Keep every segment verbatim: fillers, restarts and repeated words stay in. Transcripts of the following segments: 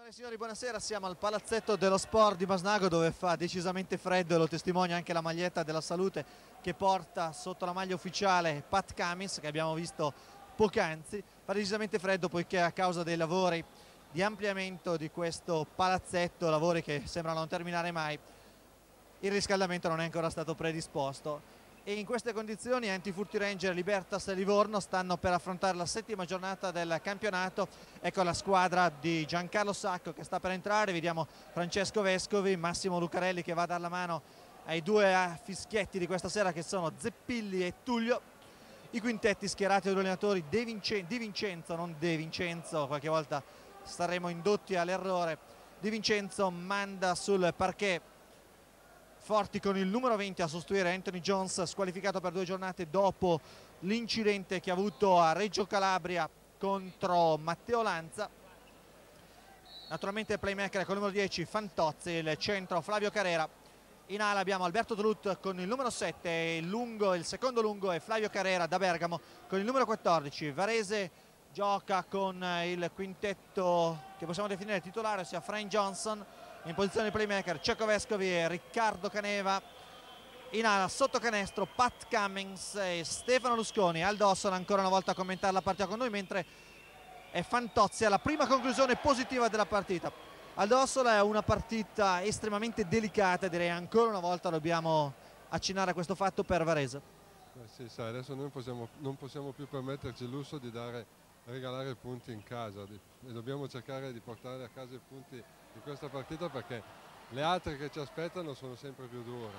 Signore e signori, buonasera, siamo al Palazzetto dello Sport di Masnago dove fa decisamente freddo e lo testimonia anche la maglietta della salute che porta sotto la maglia ufficiale Pat Cummins, che abbiamo visto poc'anzi. Fa decisamente freddo poiché a causa dei lavori di ampliamento di questo palazzetto, lavori che sembrano non terminare mai, il riscaldamento non è ancora stato predisposto. E in queste condizioni Antifurti Ranger Libertas Livorno stanno per affrontare la settima giornata del campionato. Ecco la squadra di Giancarlo Sacco che sta per entrare, vediamo Francesco Vescovi, Massimo Lucarelli che va a dare la mano ai due fischietti di questa sera che sono Zeppilli e Tullio. I quintetti schierati dai due allenatori De Vincenzo, Di Vincenzo, non De Vincenzo, qualche volta saremo indotti all'errore. Di Vincenzo manda sul parquet Forti con il numero venti a sostituire Anthony Jones, squalificato per due giornate dopo l'incidente che ha avuto a Reggio Calabria contro Matteo Lanza. Naturalmente il playmaker con il numero dieci Fantozzi, il centro Flavio Carrera. In ala abbiamo Alberto Tolut con il numero sette, il, lungo, il secondo lungo è Flavio Carrera da Bergamo con il numero quattordici. Varese gioca con il quintetto che possiamo definire titolare, ossia Frank Johnson. In posizione di playmaker Cecco Vescovi e Riccardo Caneva. In ala sotto canestro Pat Cummins e Stefano Lusconi. Aldo Ossola ancora una volta a commentare la partita con noi, mentre è Fantozzi alla prima conclusione positiva della partita. Aldo Ossola è una partita estremamente delicata, direi ancora una volta dobbiamo accennare a questo fatto per Varese. Eh sì, sai, adesso noi possiamo, non possiamo più permetterci il lusso di dare, regalare punti in casa di, e dobbiamo cercare di portare a casa i punti di questa partita perché le altre che ci aspettano sono sempre più dure.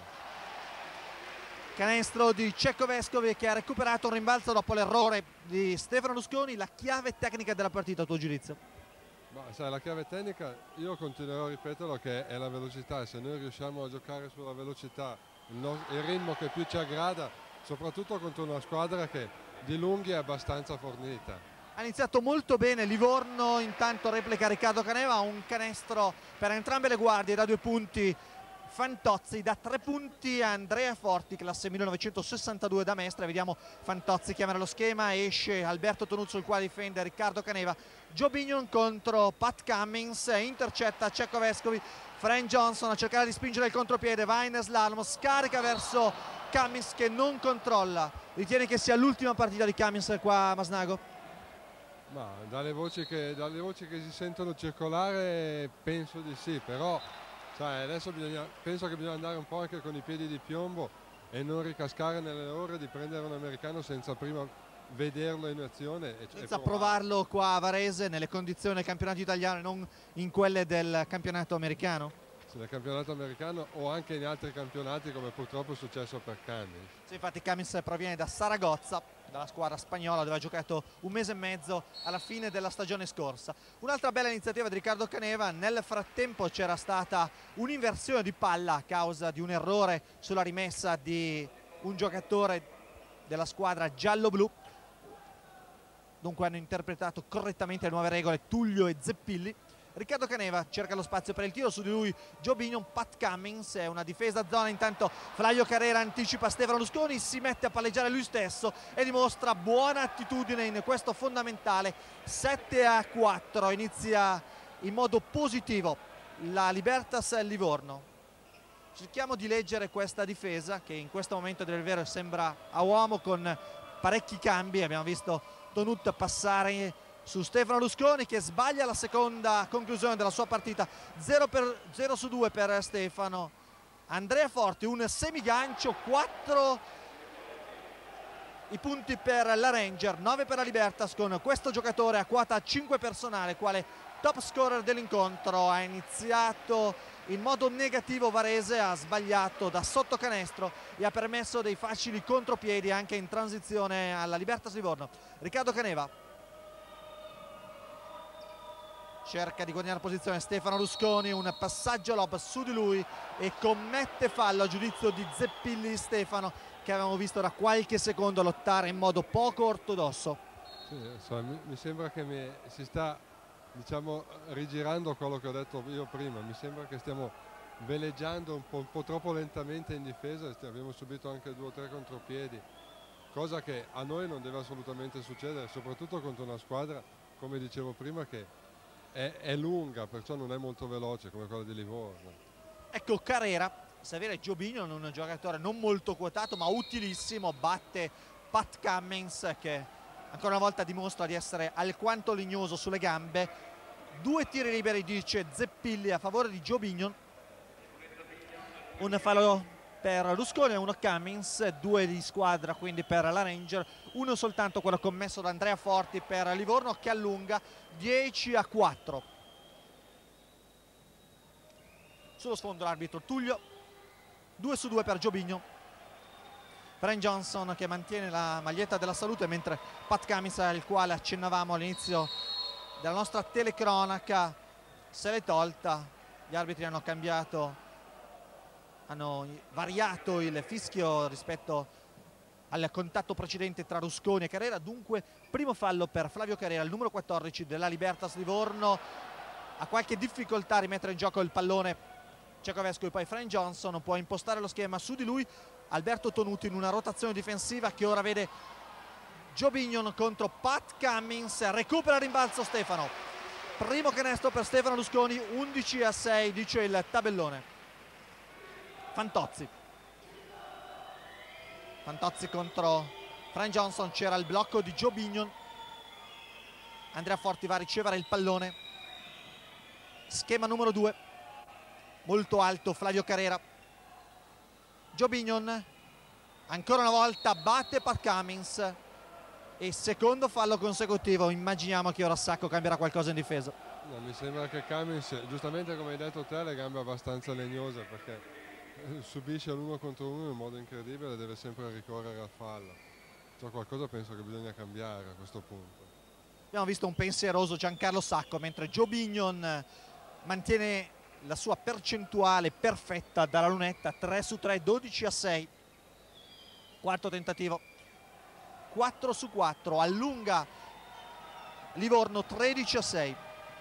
Canestro di Cecco Vescovi che ha recuperato un rimbalzo dopo l'errore di Stefano Lusconi. La chiave tecnica della partita a tuo giudizio? Ma sai, la chiave tecnica, io continuerò a ripeterlo, che è la velocità. Se noi riusciamo a giocare sulla velocità, il, no, il ritmo che più ci aggrada, soprattutto contro una squadra che di lunghi è abbastanza fornita. Ha iniziato molto bene Livorno, intanto replica Riccardo Caneva, un canestro per entrambe le guardie da due punti Fantozzi, da tre punti Andrea Forti, classe millenovecentosessantadue da Mestre. Vediamo Fantozzi chiamare lo schema, esce Alberto Tonuzzo il quale difende Riccardo Caneva. Joe Bignon contro Pat Cummins, intercetta Cecco Vescovi, Frank Johnson a cercare di spingere il contropiede, va in slalom, scarica verso Cummins che non controlla. Ritieni che sia l'ultima partita di Cummins qua a Masnago? Ma dalle voci, che, dalle voci che si sentono circolare penso di sì, però sai, adesso bisogna, penso che bisogna andare un po' anche con i piedi di piombo e non ricascare nelle ore di prendere un americano senza prima vederlo in azione. E, senza e provarlo qua a Varese nelle condizioni del campionato italiano e non in quelle del campionato americano? Sì, nel campionato americano o anche in altri campionati come purtroppo è successo per Cummins. Sì, infatti Cummins proviene da Saragozza, dalla squadra spagnola dove ha giocato un mese e mezzo alla fine della stagione scorsa. Un'altra bella iniziativa di Riccardo Caneva, nel frattempo c'era stata un'inversione di palla a causa di un errore sulla rimessa di un giocatore della squadra giallo-blu. Dunque hanno interpretato correttamente le nuove regole Tullio e Zeppilli. Riccardo Caneva cerca lo spazio per il tiro, su di lui Joe Bignon. Pat Cummins è una difesa a zona, intanto Flavio Carrera anticipa Stefano Lusconi, si mette a palleggiare lui stesso e dimostra buona attitudine in questo fondamentale. Sette a quattro, inizia in modo positivo la Libertas Livorno. Cerchiamo di leggere questa difesa che in questo momento del vero sembra a uomo con parecchi cambi. Abbiamo visto Tonut passare su Stefano Lusconi che sbaglia la seconda conclusione della sua partita. zero su due per Stefano. Andrea Forti un semigancio, quattro i punti per la Ranger, nove per la Libertas, con questo giocatore a quota cinque personale quale top scorer dell'incontro. Ha iniziato in modo negativo Varese, ha sbagliato da sotto canestro e ha permesso dei facili contropiedi anche in transizione alla Libertas Livorno. Riccardo Caneva cerca di guadagnare posizione Stefano Lusconi, un passaggio lob su di lui e commette fallo a giudizio di Zeppilli Stefano, che avevamo visto da qualche secondo lottare in modo poco ortodosso. Sì, insomma, mi, mi sembra che mi, si sta, diciamo, rigirando quello che ho detto io prima. Mi sembra che stiamo veleggiando un po', un po' troppo lentamente in difesa, abbiamo subito anche due o tre contropiedi, cosa che a noi non deve assolutamente succedere, soprattutto contro una squadra, come dicevo prima, che è, è lunga, perciò non è molto veloce come quella di Livorno. Ecco Carrera, Severa Giobigno, un giocatore non molto quotato ma utilissimo, batte Pat Cummins che ancora una volta dimostra di essere alquanto legnoso sulle gambe. Due tiri liberi, dice Zeppilli, a favore di Giobigno. Un fallo per Rusconi e uno Cummins, due di squadra quindi per la Ranger, uno soltanto quello commesso da Andrea Forti per Livorno, che allunga dieci a quattro. Sullo sfondo l'arbitro Tullio, due su due per Giobigno. Frank Johnson che mantiene la maglietta della salute, mentre Pat Cummins, al quale accennavamo all'inizio della nostra telecronaca, se l'è tolta. Gli arbitri hanno cambiato, hanno variato il fischio rispetto al contatto precedente tra Rusconi e Carrera. Dunque primo fallo per Flavio Carrera, il numero quattordici della Libertas Livorno. Ha qualche difficoltà a rimettere in gioco il pallone Cecovescovi, poi Frank Johnson può impostare lo schema su di lui. Alberto Tonuti in una rotazione difensiva che ora vede Giobigno contro Pat Cummins. Recupera il rimbalzo Stefano, primo canestro per Stefano Rusconi, undici a sei dice il tabellone. Fantozzi Fantozzi contro Frank Johnson, c'era il blocco di Giobigno. Andrea Forti va a ricevere il pallone, schema numero due, molto alto Flavio Carrera. Giobigno ancora una volta batte Pat Cummins e secondo fallo consecutivo. Immaginiamo che ora Sacco cambierà qualcosa in difesa. No, mi sembra che Cummins, giustamente come hai detto te, ha le gambe abbastanza legnose, perché subisce l'uno contro uno in modo incredibile e deve sempre ricorrere al fallo. C'è qualcosa, penso che bisogna cambiare a questo punto. Abbiamo visto un pensieroso Giancarlo Sacco, mentre Giobigno mantiene la sua percentuale perfetta dalla lunetta, tre su tre, dodici a sei. Quarto tentativo, quattro su quattro, allunga Livorno tredici a sei.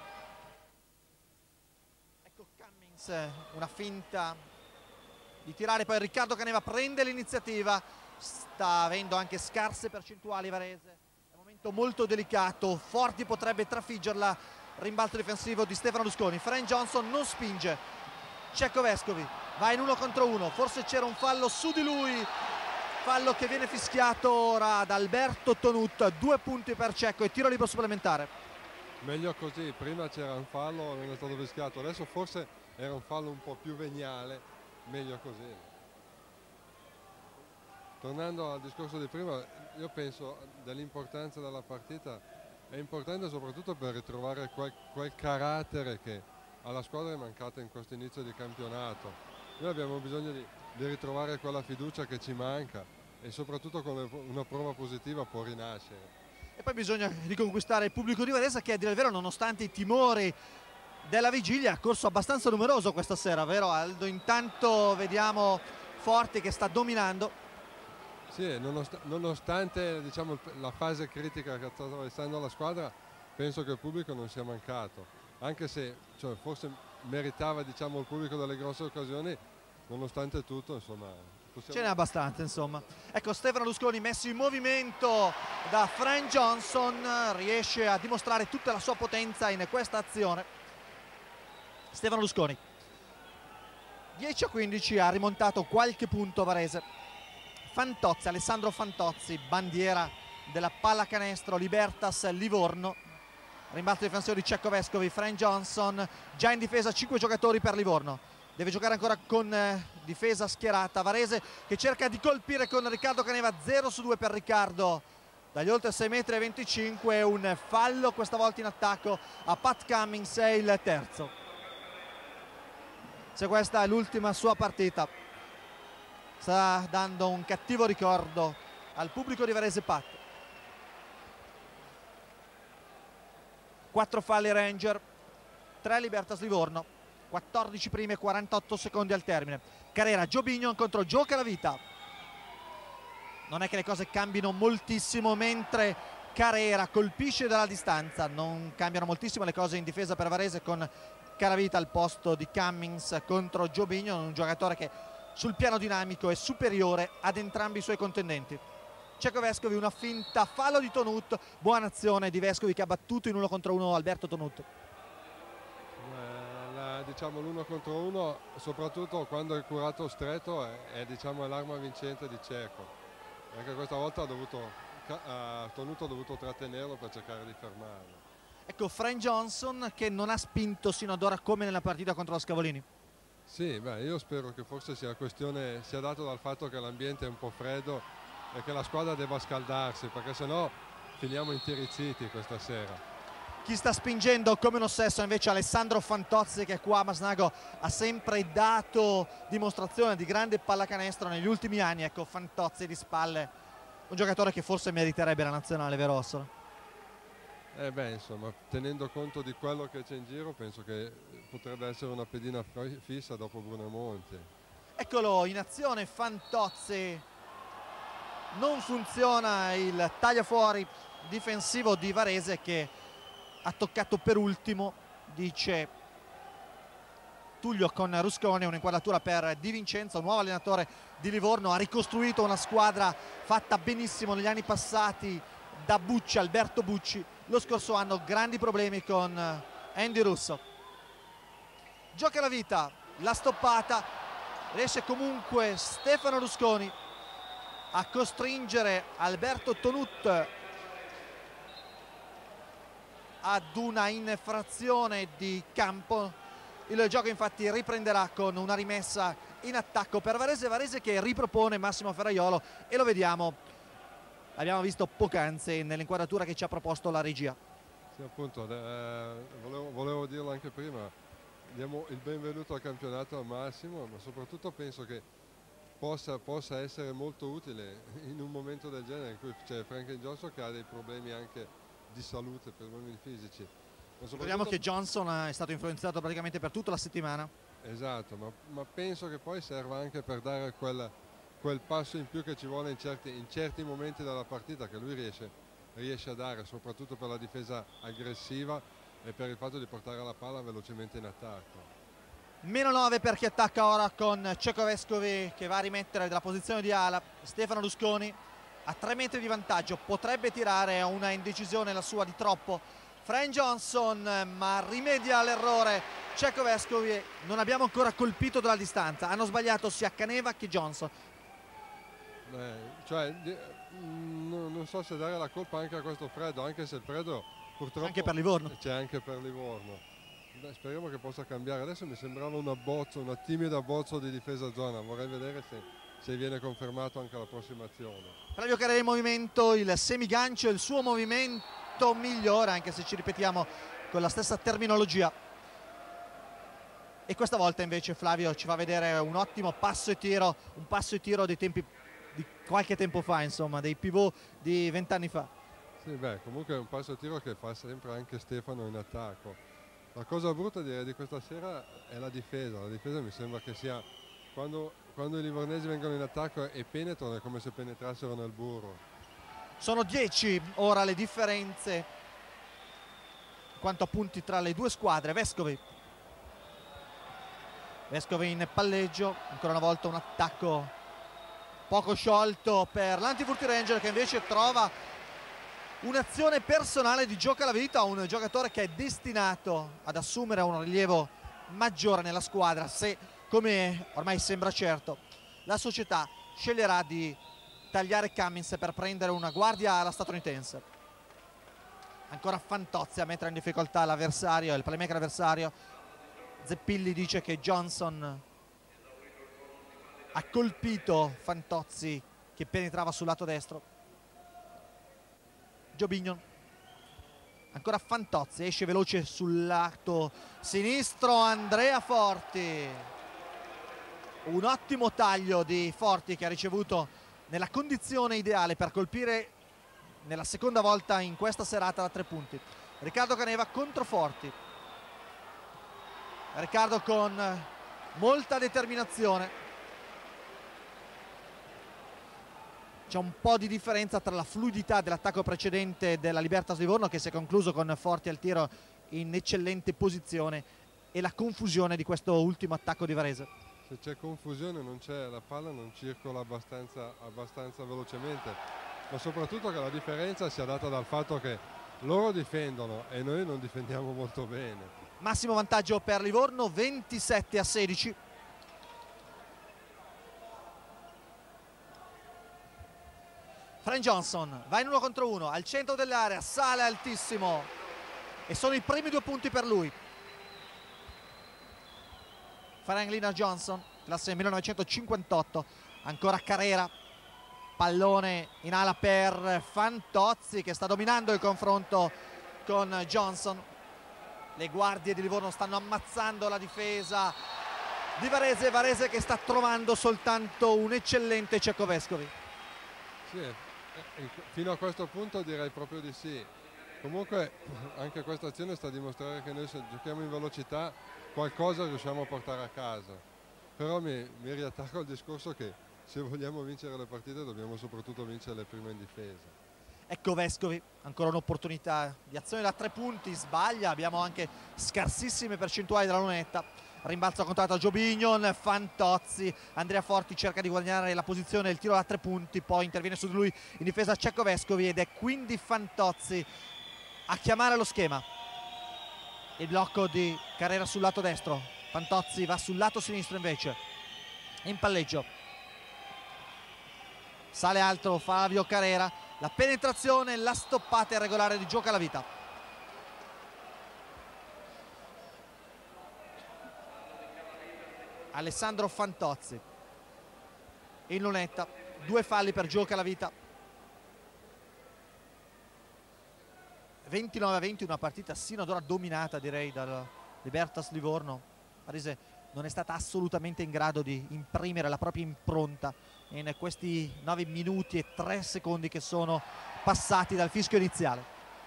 Ecco Cummins, una finta di tirare, poi Riccardo Caneva prende l'iniziativa. Sta avendo anche scarse percentuali Varese, è un momento molto delicato. Forti potrebbe trafiggerla. Rimbalzo difensivo di Stefano Rusconi. Frank Johnson non spinge, Cecovescovi va in uno contro uno, forse c'era un fallo su di lui, fallo che viene fischiato ora da Alberto Tonut. Due punti per Cecco e tiro libero supplementare. Meglio così, prima c'era un fallo, non è stato fischiato, adesso forse era un fallo un po' più veniale, meglio così. Tornando al discorso di prima, io penso dell'importanza della partita. È importante soprattutto per ritrovare quel, quel carattere che alla squadra è mancato in questo inizio di campionato. Noi abbiamo bisogno di, di ritrovare quella fiducia che ci manca e soprattutto con una prova positiva può rinascere. E poi bisogna riconquistare il pubblico di Varese che, a dire il vero, nonostante i timori della vigilia, ha corso abbastanza numeroso questa sera, vero Aldo? Intanto vediamo Forti che sta dominando. Sì, nonost nonostante diciamo, la fase critica che sta attraversando la squadra, penso che il pubblico non sia mancato, anche se cioè, forse meritava diciamo, il pubblico delle grosse occasioni, nonostante tutto insomma possiamo... ce n'è abbastanza insomma. Ecco Stefano Rusconi messo in movimento da Frank Johnson, riesce a dimostrare tutta la sua potenza in questa azione. Stefano Rusconi, dieci a quindici, ha rimontato qualche punto Varese. Fantozzi, Alessandro Fantozzi, bandiera della pallacanestro Libertas Livorno. Rimbalzo difensivo di Cecovescovi. Frank Johnson già in difesa, cinque giocatori per Livorno, deve giocare ancora con eh, difesa schierata. Varese che cerca di colpire con Riccardo Caneva, zero su due per Riccardo dagli oltre sei metri e venticinque. Un fallo questa volta in attacco a Pat Cummins, è il terzo. Se questa è l'ultima sua partita, sta dando un cattivo ricordo al pubblico di Varese Pat. Quattro falli Ranger, tre Libertas Livorno, quattordici prime, quarantotto secondi al termine. Carrera, Giobigno contro Gioca la Vita. Non è che le cose cambino moltissimo, mentre Carrera colpisce dalla distanza. Non cambiano moltissimo le cose in difesa per Varese, con Caravita al posto di Cummins contro Giobigno, un giocatore che sul piano dinamico è superiore ad entrambi i suoi contendenti. Cecovescovi, una finta, fallo di Tonut, buona azione di Vescovi che ha battuto in uno contro uno Alberto Tonut. diciamo l'uno contro uno, soprattutto quando è curato stretto, è, è diciamo, l'arma vincente di Cecco. Anche questa volta ha dovuto, ha Tonuto ha dovuto trattenerlo per cercare di fermarlo. Ecco, Frank Johnson che non ha spinto sino ad ora come nella partita contro lo Scavolini. Sì, beh, io spero che forse sia questione, sia dato dal fatto che l'ambiente è un po' freddo e che la squadra debba scaldarsi, perché sennò finiamo intirizziti questa sera. Chi sta spingendo come un ossesso invece Alessandro Fantozzi, che qua a Masnago ha sempre dato dimostrazione di grande pallacanestro negli ultimi anni. Ecco, Fantozzi di spalle, un giocatore che forse meriterebbe la nazionale, vero Ossola? Eh beh, insomma, tenendo conto di quello che c'è in giro, penso che potrebbe essere una pedina fissa dopo Brunemonti. Eccolo in azione Fantozzi, non funziona il tagliafuori difensivo di Varese, che ha toccato per ultimo, dice Tullio con Rusconi. Un'inquadratura per Di Vincenzo, nuovo allenatore di Livorno, ha ricostruito una squadra fatta benissimo negli anni passati da Bucci, Alberto Bucci. Lo scorso anno grandi problemi con Andy Russo. Gioca la vita, la stoppata, riesce comunque Stefano Rusconi a costringere Alberto Tonut ad una infrazione di campo. Il gioco infatti riprenderà con una rimessa in attacco per Varese, Varese che ripropone Massimo Ferraiolo, e lo vediamo, l'abbiamo visto poc'anzi nell'inquadratura che ci ha proposto la regia. Sì, appunto, eh, volevo, volevo dirlo anche prima, diamo il benvenuto al campionato a Massimo, ma soprattutto penso che possa, possa essere molto utile in un momento del genere in cui c'è Frank Johnson che ha dei problemi anche di salute, problemi fisici. Ricordiamo che Johnson è stato influenzato praticamente per tutta la settimana. Esatto, ma, ma penso che poi serva anche per dare quel, quel passo in più che ci vuole in certi, in certi momenti della partita, che lui riesce, riesce a dare, soprattutto per la difesa aggressiva e per il fatto di portare la palla velocemente in attacco. Meno nove per chi attacca ora con Cecco Vescovi, che va a rimettere dalla posizione di ala Stefano Rusconi a tre metri di vantaggio. Potrebbe tirare a una indecisione la sua di troppo Frank Johnson, ma rimedia all'errore Cecco Vescovi. Non abbiamo ancora colpito dalla distanza, hanno sbagliato sia Caneva che Johnson. Eh, cioè, non, non so se dare la colpa anche a questo freddo, anche se il freddo purtroppo anche per Livorno c'è anche per Livorno. Beh, speriamo che possa cambiare. Adesso mi sembrava un abbozzo, una timida abbozzo di difesa zona, vorrei vedere se, se viene confermato anche la prossima azione. Flavio Carrera in movimento, il semigancio, il suo movimento migliore, anche se ci ripetiamo con la stessa terminologia. E questa volta invece Flavio ci fa vedere un ottimo passo e tiro, un passo e tiro dei tempi di qualche tempo fa, insomma, dei pivot di vent'anni fa. Sì, beh, comunque è un passo e tiro che fa sempre anche Stefano in attacco. La cosa brutta direi di questa sera è la difesa. La difesa mi sembra che sia quando, quando i livornesi vengono in attacco e penetrano, è come se penetrassero nel burro. Sono dieci ora le differenze quanto a punti tra le due squadre. Vescovi Vescovi in palleggio, ancora una volta un attacco poco sciolto per l'Antifurti Ranger, che invece trova un'azione personale di gioca la vita a un giocatore che è destinato ad assumere un rilievo maggiore nella squadra se, come ormai sembra certo, la società sceglierà di tagliare Cummins per prendere una guardia alla statunitense. Ancora Fantozzi a mettere in difficoltà l'avversario, il playmaker avversario. Zeppilli dice che Johnson ha colpito Fantozzi che penetrava sul lato destro. Jobignon, ancora Fantozzi, esce veloce sul lato sinistro Andrea Forti. Un ottimo taglio di Forti, che ha ricevuto nella condizione ideale per colpire nella seconda volta in questa serata da tre punti. Riccardo Caneva contro Forti. Riccardo con molta determinazione. C'è un po' di differenza tra la fluidità dell'attacco precedente della Libertas Livorno, che si è concluso con Forti al tiro in eccellente posizione, e la confusione di questo ultimo attacco di Varese. Se c'è confusione, non c'è, la palla non circola abbastanza, abbastanza velocemente, ma soprattutto che la differenza sia data dal fatto che loro difendono e noi non difendiamo molto bene. Massimo vantaggio per Livorno, ventisette a sedici. Frank Johnson va in uno contro uno al centro dell'area, sale altissimo e sono i primi due punti per lui. Franklin Johnson, classe millenovecentocinquantotto, ancora Carrera, pallone in ala per Fantozzi che sta dominando il confronto con Johnson. Le guardie di Livorno stanno ammazzando la difesa di Varese, Varese che sta trovando soltanto un eccellente Cecco Vescovi. Sì, fino a questo punto direi proprio di sì. Comunque anche questa azione sta a dimostrare che noi se giochiamo in velocità qualcosa riusciamo a portare a casa. Però mi, mi riattacco al discorso che se vogliamo vincere le partite dobbiamo soprattutto vincere le prime in difesa. Ecco Vescovi, ancora un'opportunità di azione da tre punti, sbaglia, abbiamo anche scarsissime percentuali della lunetta. Rimbalzo contato a Jobignon, Fantozzi, Andrea Forti cerca di guadagnare la posizione del tiro da tre punti, poi interviene su di lui in difesa Cecco Vescovi ed è quindi Fantozzi a chiamare lo schema. Il blocco di Carrera sul lato destro, Fantozzi va sul lato sinistro invece, in palleggio. Sale alto Flavio Carrera, la penetrazione, la stoppata irregolare di Gioca la Vita. Alessandro Fantozzi in lunetta, due falli per Gioca la Vita. ventinove a venti, una partita sino ad ora dominata direi dal Libertas Livorno. Varese non è stata assolutamente in grado di imprimere la propria impronta in questi nove minuti e tre secondi che sono passati dal fischio iniziale.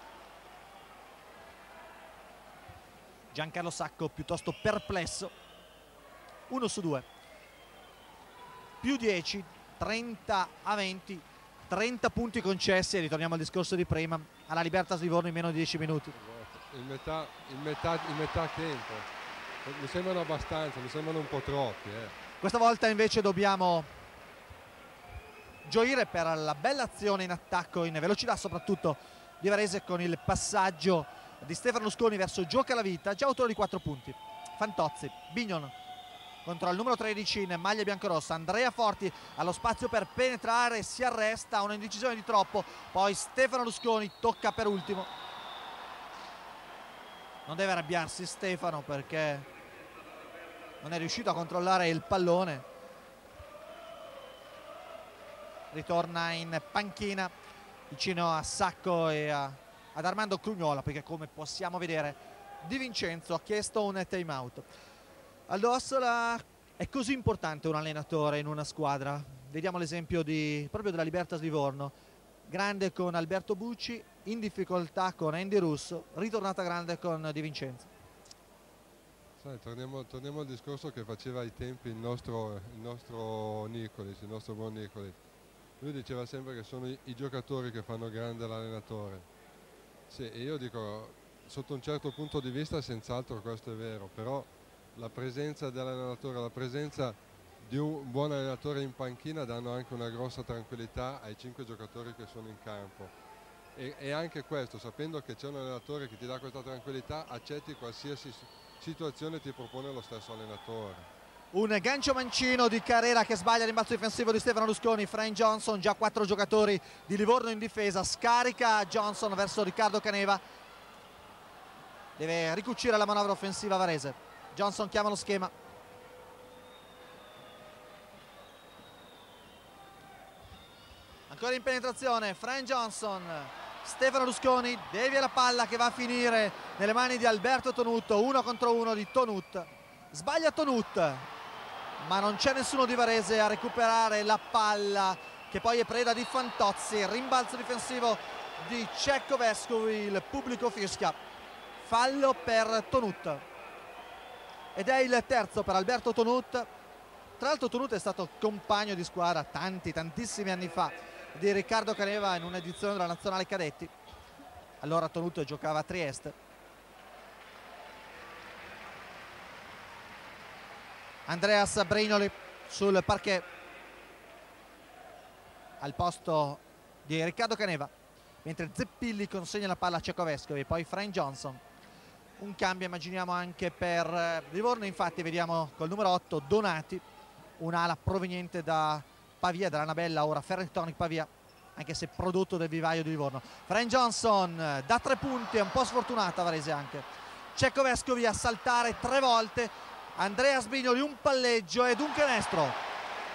Giancarlo Sacco piuttosto perplesso, uno su due, più dieci, trenta a venti, trenta punti concessi e ritorniamo al discorso di prima, alla Libertas Livorno in meno di dieci minuti. In metà, in metà, in metà tempo mi sembrano abbastanza, mi sembrano un po' troppi. Eh. Questa volta invece dobbiamo gioire per la bella azione in attacco, in velocità soprattutto di Varese, con il passaggio di Stefano Lusconi verso Gioca la Vita, già autore di quattro punti. Fantozzi, Bignon contro il numero tredici in maglia biancorossa, Andrea Forti allo spazio per penetrare, si arresta, una indecisione di troppo, poi Stefano Lusconi tocca per ultimo. Non deve arrabbiarsi Stefano perché non è riuscito a controllare il pallone. Ritorna in panchina vicino a Sacco e a, ad Armando Crugnola, perché come possiamo vedere Di Vincenzo ha chiesto un time out. Aldo Ossola, è così importante un allenatore in una squadra. Vediamo l'esempio di, proprio della Libertas Livorno, grande con Alberto Bucci, in difficoltà con Andy Russo, ritornata grande con Di Vincenzo. Sai, torniamo, torniamo al discorso che faceva ai tempi il nostro, il nostro Nicolis, il nostro buon Nicolis. Lui diceva sempre che sono i, i giocatori che fanno grande l'allenatore. Sì, e io dico, sotto un certo punto di vista senz'altro questo è vero, però la presenza dell'allenatore, la presenza di un buon allenatore in panchina danno anche una grossa tranquillità ai cinque giocatori che sono in campo. E, e anche questo, sapendo che c'è un allenatore che ti dà questa tranquillità, accetti qualsiasi situazione ti propone lo stesso allenatore. Un gancio mancino di Carrera che sbaglia il rimbalzo difensivo di Stefano Lusconi. Frank Johnson, già quattro giocatori di Livorno in difesa, scarica Johnson verso Riccardo Caneva, deve ricucire la manovra offensiva Varese. Johnson chiama lo schema, ancora in penetrazione Frank Johnson, Stefano Lusconi devia la palla che va a finire nelle mani di Alberto Tonutto, uno contro uno di Tonut, sbaglia Tonut ma non c'è nessuno di Varese a recuperare la palla che poi è preda di Fantozzi. Rimbalzo difensivo di Cecco Vescovi, il pubblico fischia fallo per Tonut ed è il terzo per Alberto Tonut. Tra l'altro Tonut è stato compagno di squadra tanti tantissimi anni fa di Riccardo Caneva in un'edizione della Nazionale Cadetti. Allora Tonut giocava a Trieste. Andreas Brignoli sul parquet al posto di Riccardo Caneva, mentre Zeppilli consegna la palla a Cecco Vescovi, poi Frank Johnson un cambio immaginiamo anche per Livorno. Infatti vediamo col numero otto Donati, un'ala proveniente da Pavia, dall'Annabella, ora Ferrotonic Pavia, anche se prodotto del vivaio di Livorno. Frank Johnson da tre punti, è un po' sfortunata Varese anche. Cecco Vescovi a saltare tre volte, Andrea Sbignoli un palleggio ed un canestro.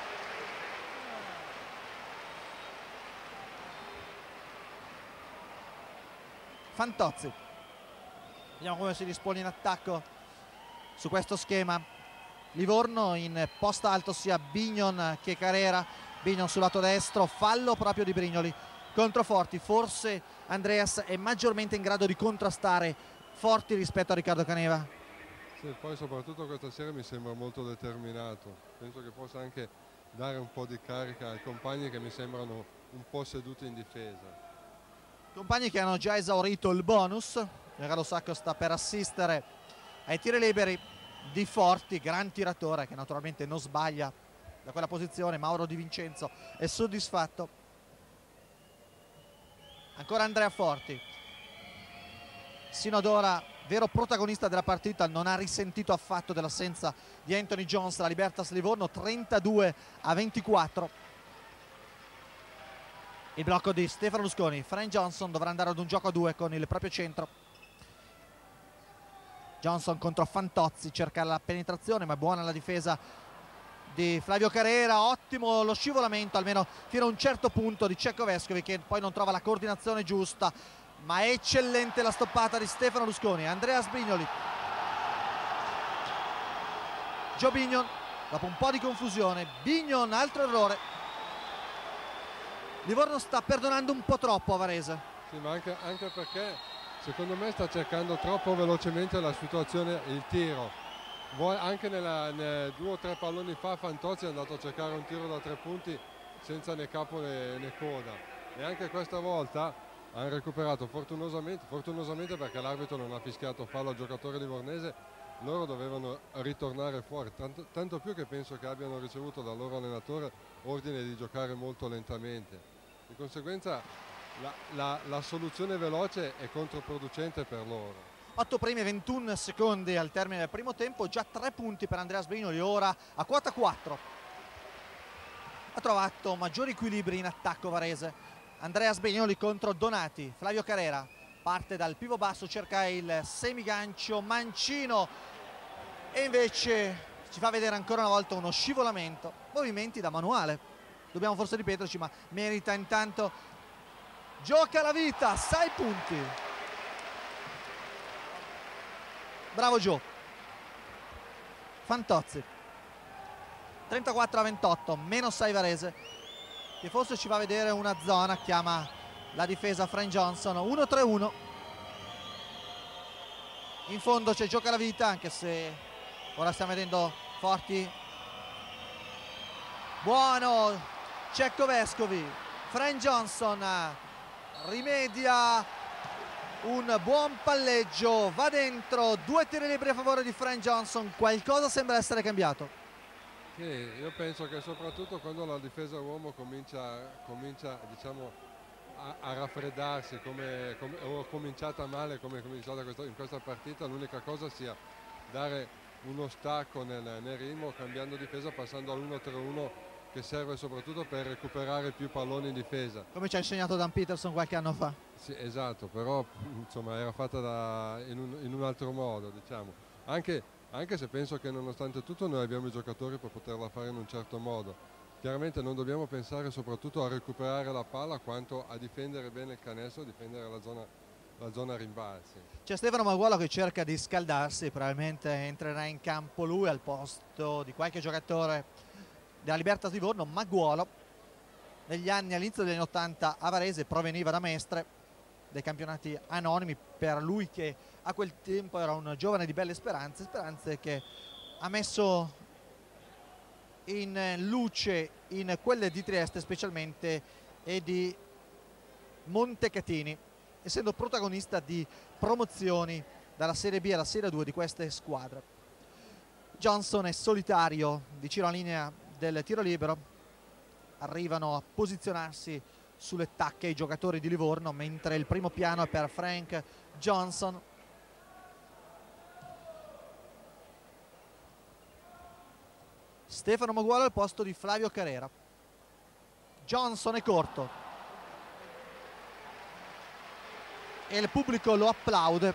Fantozzi, vediamo come si dispone in attacco su questo schema. Livorno in post alto sia Bignon che Carrera. Bignon sul lato destro, fallo proprio di Brignoli contro Forti. Forse Andreas è maggiormente in grado di contrastare Forti rispetto a Riccardo Caneva. Sì, poi soprattutto questa sera mi sembra molto determinato. Penso che possa anche dare un po' di carica ai compagni che mi sembrano un po' seduti in difesa. Compagni che hanno già esaurito il bonus. Gerardo Sacco sta per assistere ai tiri liberi di Forti, gran tiratore che naturalmente non sbaglia da quella posizione. Mauro Di Vincenzo è soddisfatto. Ancora Andrea Forti, sino ad ora vero protagonista della partita, non ha risentito affatto dell'assenza di Anthony Jones. La Libertas Livorno trentadue a ventiquattro. Il blocco di Stefano Lusconi. Frank Johnson dovrà andare ad un gioco a due con il proprio centro. Johnson contro Fantozzi, cerca la penetrazione ma è buona la difesa di Flavio Carrera. Ottimo lo scivolamento almeno fino a un certo punto di Cecco Vescovi, che poi non trova la coordinazione giusta, ma è eccellente la stoppata di Stefano Lusconi. Andrea Sbignoli, Joe Bignon, dopo un po' di confusione. Bignon, altro errore. Livorno sta perdonando un po' troppo a Varese. Sì, ma anche, anche perché secondo me sta cercando troppo velocemente la situazione, il tiro. Vuoi, anche nella, nei due o tre palloni fa Fantozzi è andato a cercare un tiro da tre punti senza né capo né, né coda, e anche questa volta hanno recuperato fortunosamente, fortunosamente perché l'arbitro non ha fischiato fallo al giocatore livornese. Loro dovevano ritornare fuori, tanto, tanto più che penso che abbiano ricevuto dal loro allenatore ordine di giocare molto lentamente. Di conseguenza la, la, la soluzione veloce è controproducente per loro. otto primi e ventuno secondi al termine del primo tempo, già tre punti per Andrea Sbignoli, ora a quota quattro. Ha trovato maggiori equilibri in attacco Varese. Andrea Sbignoli contro Donati. Flavio Carrera parte dal pivot basso, cerca il semigancio Mancino e invece ci fa vedere ancora una volta uno scivolamento. Movimenti da manuale, dobbiamo forse ripeterci, ma merita intanto. Gioca la vita, sei punti. Bravo Gio. Fantozzi. trentaquattro a ventotto, meno sei Varese, che forse ci va a vedere una zona. Chiama la difesa Frank Johnson. uno tre uno. In fondo c'è gioca la vita, anche se ora stiamo vedendo Forti. Buono Cecco Vescovi. Frank Johnson rimedia un buon palleggio, va dentro. Due tiri liberi a favore di Frank Johnson. Qualcosa sembra essere cambiato. Sì, io penso che soprattutto quando la difesa uomo comincia, comincia diciamo, a, a raffreddarsi, come, come ho cominciata male come è cominciata questa, in questa partita, l'unica cosa sia dare uno stacco nel, nel ritmo, cambiando difesa, passando all'uno tre uno, che serve soprattutto per recuperare più palloni in difesa. Come ci ha insegnato Dan Peterson qualche anno fa. Sì, esatto, però insomma era fatta da, in, un, in un altro modo, diciamo. Anche, anche se penso che nonostante tutto noi abbiamo i giocatori per poterla fare in un certo modo. Chiaramente non dobbiamo pensare soprattutto a recuperare la palla quanto a difendere bene il canestro, difendere la zona, la zona rimbalzi. C'è Stefano Maguolo che cerca di scaldarsi, probabilmente entrerà in campo lui al posto di qualche giocatore della Libertas Livorno. Maguolo negli anni, all'inizio degli anni ottanta a Varese, proveniva da Mestre, dei campionati anonimi, per lui che a quel tempo era un giovane di belle speranze, speranze che ha messo in luce in quelle di Trieste specialmente e di Montecatini, essendo protagonista di promozioni dalla Serie B alla Serie due di queste squadre. Johnson è solitario vicino alla linea del tiro libero, arrivano a posizionarsi sulle tacche i giocatori di Livorno, mentre il primo piano è per Frank Johnson. Stefano Maguolo al posto di Flavio Carrera. Johnson è corto e il pubblico lo applaude.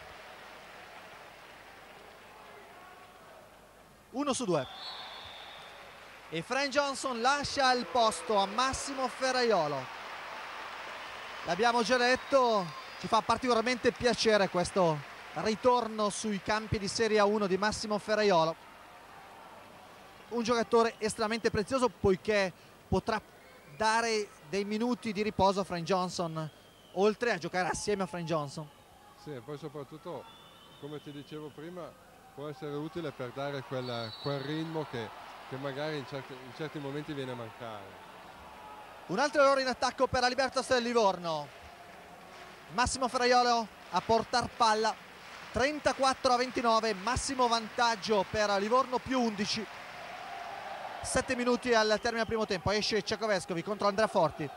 Uno su due. E Frank Johnson lascia il posto a Massimo Ferraiolo. L'abbiamo già detto, ci fa particolarmente piacere questo ritorno sui campi di Serie A uno di Massimo Ferraiolo. Un giocatore estremamente prezioso, poiché potrà dare dei minuti di riposo a Frank Johnson, oltre a giocare assieme a Frank Johnson. Sì, e poi soprattutto, come ti dicevo prima, può essere utile per dare quel, quel ritmo che, che magari in certi, in certi momenti viene a mancare. Un altro errore in attacco per la Libertas del Livorno. Massimo Ferraiolo a portar palla, trentaquattro a ventinove, massimo vantaggio per Livorno, più undici. sette minuti al termine del primo tempo. Esce Cecco Vescovi contro Andrea Forti.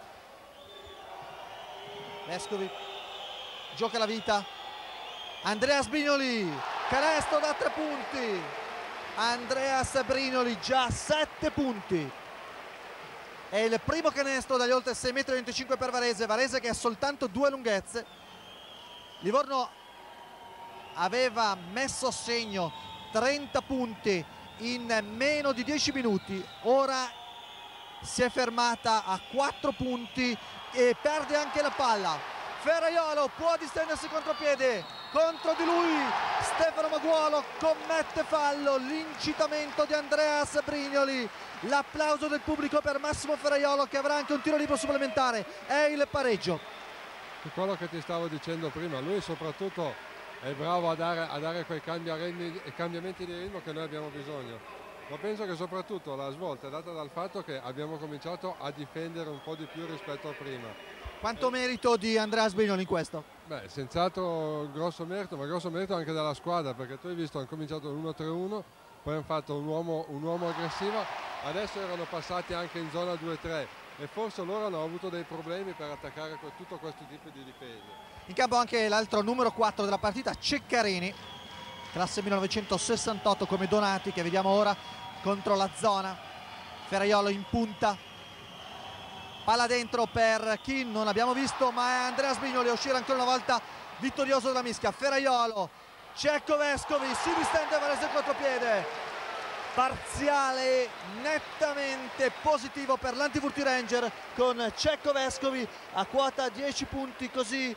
Vescovi gioca la vita. Andrea Sbrignoli, canestro da tre punti. Andreas Brignoli, già sette punti. È il primo canestro dagli oltre sei virgola venticinque metri per Varese. Varese che ha soltanto due lunghezze. Livorno aveva messo a segno trenta punti in meno di dieci minuti, ora si è fermata a quattro punti e perde anche la palla. Ferraiolo può distendersi contropiede, contro di lui Stefano Maguolo commette fallo, l'incitamento di Andreas Brignoli. L'applauso del pubblico per Massimo Ferraiolo, che avrà anche un tiro libero supplementare. È il pareggio. È quello che ti stavo dicendo prima, lui soprattutto è bravo a dare, a dare quei cambiamenti di ritmo che noi abbiamo bisogno, ma penso che soprattutto la svolta è data dal fatto che abbiamo cominciato a difendere un po' di più rispetto a prima. Quanto e... merito di Andrea Sbrignoli in questo? Beh, senz'altro grosso merito, ma grosso merito anche della squadra, perché tu hai visto, hanno cominciato l'uno tre uno, poi hanno fatto un uomo, un uomo aggressivo, adesso erano passati anche in zona due tre e forse loro hanno avuto dei problemi per attaccare tutto questo tipo di difese. In campo anche l'altro numero quattro della partita, Ceccarini, classe millenovecentosessantotto come Donati, che vediamo ora contro la zona. Ferraiolo in punta, palla dentro per chi non abbiamo visto, ma è Andrea Sbrignoli a uscire ancora una volta vittorioso dalla mischia. Ferraiolo, Cecco Vescovi, si distende Varese il contropiede. Parziale nettamente positivo per l'Antivurti Ranger, con Cecco Vescovi a quota dieci punti, così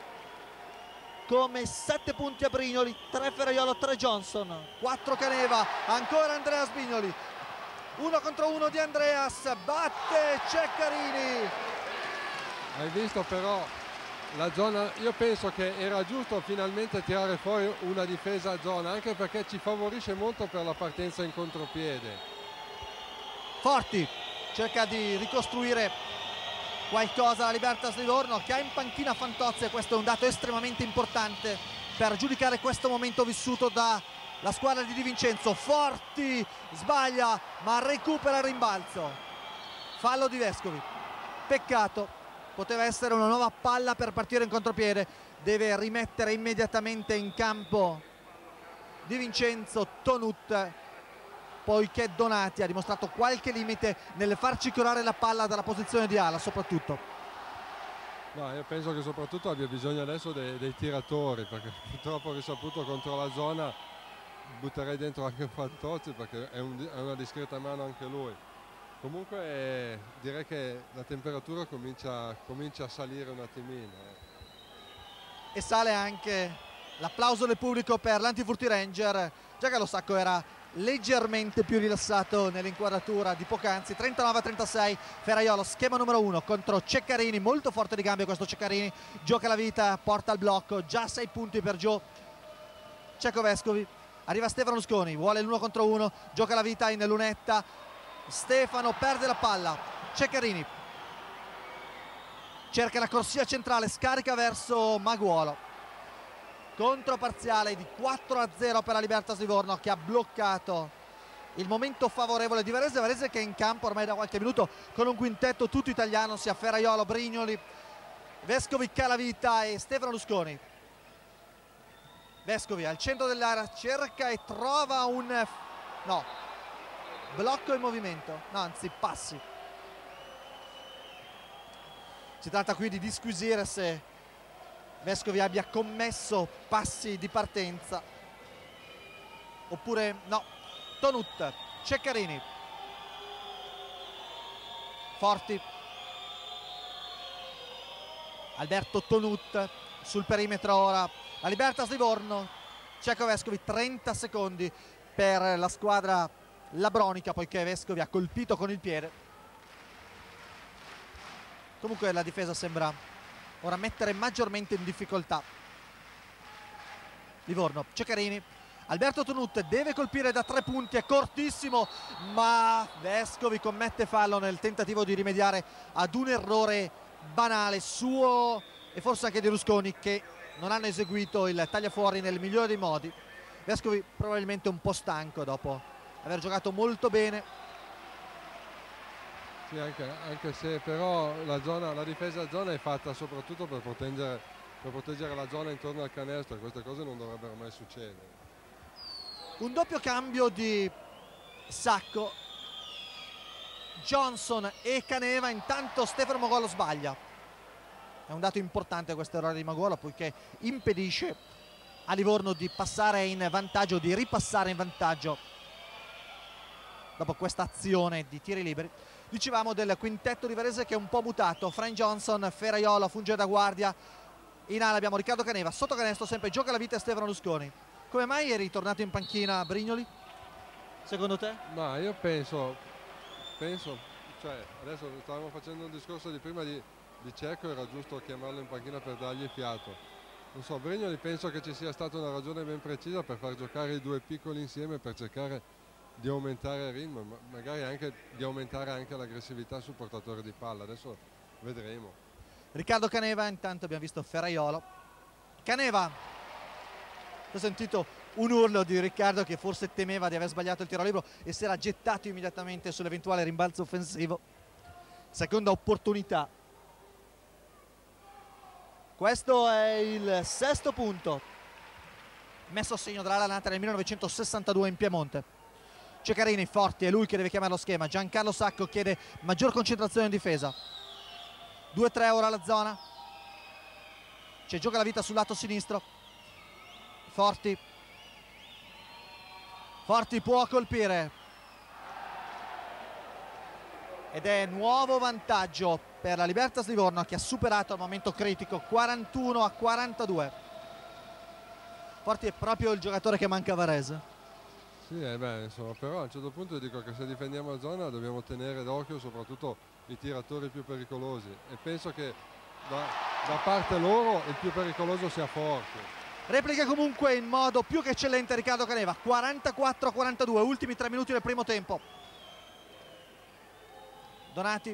come sette punti a Brignoli, tre Ferraiolo, tre Johnson, quattro Caneva, ancora Andrea Sbrignoli, uno contro uno di Andreas, batte Ceccarini. Hai visto però la zona, io penso che era giusto finalmente tirare fuori una difesa a zona, anche perché ci favorisce molto per la partenza in contropiede. Forti cerca di ricostruire qualcosa la Libertas Livorno, che ha in panchina Fantozzi, e questo è un dato estremamente importante per giudicare questo momento vissuto dalla squadra di Di Vincenzo. Forti sbaglia ma recupera il rimbalzo, fallo di Vescovi, peccato, poteva essere una nuova palla per partire in contropiede. Deve rimettere immediatamente in campo Di Vincenzo Tonut, poiché Donati ha dimostrato qualche limite nel far ciclare la palla dalla posizione di ala soprattutto. No, io penso che soprattutto abbia bisogno adesso dei, dei tiratori, perché purtroppo risaputo contro la zona butterei dentro anche Fantozzi, perché è, un, è una discreta mano anche lui. Comunque eh, direi che la temperatura comincia, comincia a salire un attimino. Eh. E sale anche l'applauso del pubblico per l'Antivurti Ranger. Già che lo Sacco era leggermente più rilassato nell'inquadratura di poc'anzi. Trentanove a trentasei, Ferraiolo, schema numero uno contro Ceccarini, molto forte di gambe questo Ceccarini, gioca la vita, porta il blocco, già sei punti per Gio. Cecco Vescovi, arriva Stefano Lusconi, vuole l'uno contro uno, gioca la vita in lunetta, Stefano perde la palla, Ceccarini cerca la corsia centrale, scarica verso Maguolo, controparziale di quattro a zero per la Libertas Livorno, che ha bloccato il momento favorevole di Varese. Varese che è in campo ormai da qualche minuto con un quintetto tutto italiano, sia Ferraiolo, Brignoli, Vescovi, Calavita e Stefano Lusconi. Vescovi al centro dell'area cerca e trova un no blocco in movimento, no, anzi passi. Si tratta qui di disquisire se Vescovi abbia commesso passi di partenza oppure no. Tonut, Ceccarini, Forti, Alberto Tonut sul perimetro ora, la Libertas Livorno, Cecco Vescovi, trenta secondi per la squadra labronica poiché Vescovi ha colpito con il piede. Comunque la difesa sembra ora mettere maggiormente in difficoltà Livorno. Ceccarini, Alberto Tonut deve colpire da tre punti, è cortissimo, ma Vescovi commette fallo nel tentativo di rimediare ad un errore banale suo e forse anche di Rusconi, che non hanno eseguito il tagliafuori nel migliore dei modi. Vescovi probabilmente un po' stanco dopo aver giocato molto bene. Sì, anche, anche se però la, zona, la difesa a zona è fatta soprattutto per proteggere, per proteggere la zona intorno al canestro, e queste cose non dovrebbero mai succedere. Un doppio cambio di Sacco, Johnson e Caneva. Intanto Stefano Magolo sbaglia. È un dato importante questo errore di Magolo, poiché impedisce a Livorno di passare in vantaggio, di ripassare in vantaggio dopo questa azione di tiri liberi. Dicevamo del quintetto di Varese che è un po' mutato. Frank Johnson, Ferraiolo funge da guardia, in ala abbiamo Riccardo Caneva, sotto canestro sempre gioca la vita e Stefano Rusconi. Come mai è ritornato in panchina Brignoli, secondo te? Ma io penso, penso, cioè adesso stavamo facendo un discorso di prima di, di Cecco, era giusto chiamarlo in panchina per dargli fiato. Non so, Brignoli penso che ci sia stata una ragione ben precisa per far giocare i due piccoli insieme, per cercare di aumentare il ritmo, ma magari anche di aumentare anche l'aggressività sul portatore di palla. Adesso vedremo. Riccardo Caneva, intanto abbiamo visto Ferraiolo. Caneva, ho sentito un urlo di Riccardo che forse temeva di aver sbagliato il tiro libero e si era gettato immediatamente sull'eventuale rimbalzo offensivo. Seconda opportunità. Questo è il sesto punto messo a segno dalla Lanata nel millenovecentosessantadue in Piemonte. Ceccarini, Forti, è lui che deve chiamare lo schema. Giancarlo Sacco chiede maggior concentrazione in difesa. due tre ora la zona. C'è gioca la vita sul lato sinistro. Forti, Forti può colpire ed è nuovo vantaggio per la Libertas Livorno, che ha superato il momento critico, quarantuno a quarantadue. Forti è proprio il giocatore che manca a Varese. Sì, eh beh, insomma, però a un certo punto dico che se difendiamo la zona dobbiamo tenere d'occhio soprattutto i tiratori più pericolosi, e penso che da, da parte loro il più pericoloso sia Forti. Replica comunque in modo più che eccellente Riccardo Caneva. Quarantaquattro a quarantadue, ultimi tre minuti del primo tempo. Donati,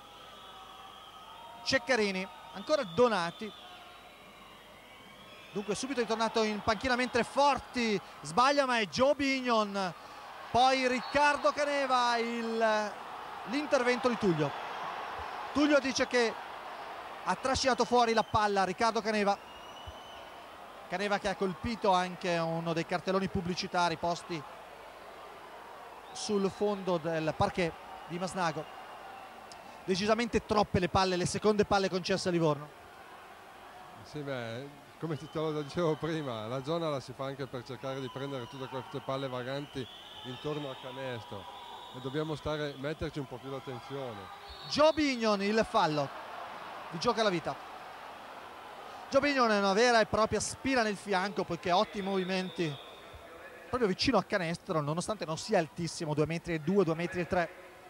Ceccarini, ancora Donati. Dunque subito ritornato in panchina mentre Forti sbaglia, ma è Joe Bignon. Poi Riccardo Caneva, l'intervento di Tullio. Tullio dice che ha trascinato fuori la palla Riccardo Caneva. Caneva che ha colpito anche uno dei cartelloni pubblicitari posti sul fondo del parquet di Masnago. Decisamente troppe le palle, le seconde palle concesse a Livorno. Sì, beh, come te lo dicevo prima, la zona la si fa anche per cercare di prendere tutte queste palle vaganti intorno al canestro, e dobbiamo stare, metterci un po' più d'attenzione. Joe Bignon, il fallo di gioca la vita. Joe Bignon è una vera e propria spina nel fianco, poiché ha ottimi movimenti proprio vicino al canestro, nonostante non sia altissimo, due metri e due, due metri e tre.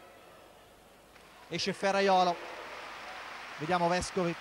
Esce Ferraiolo, vediamo Vescovi.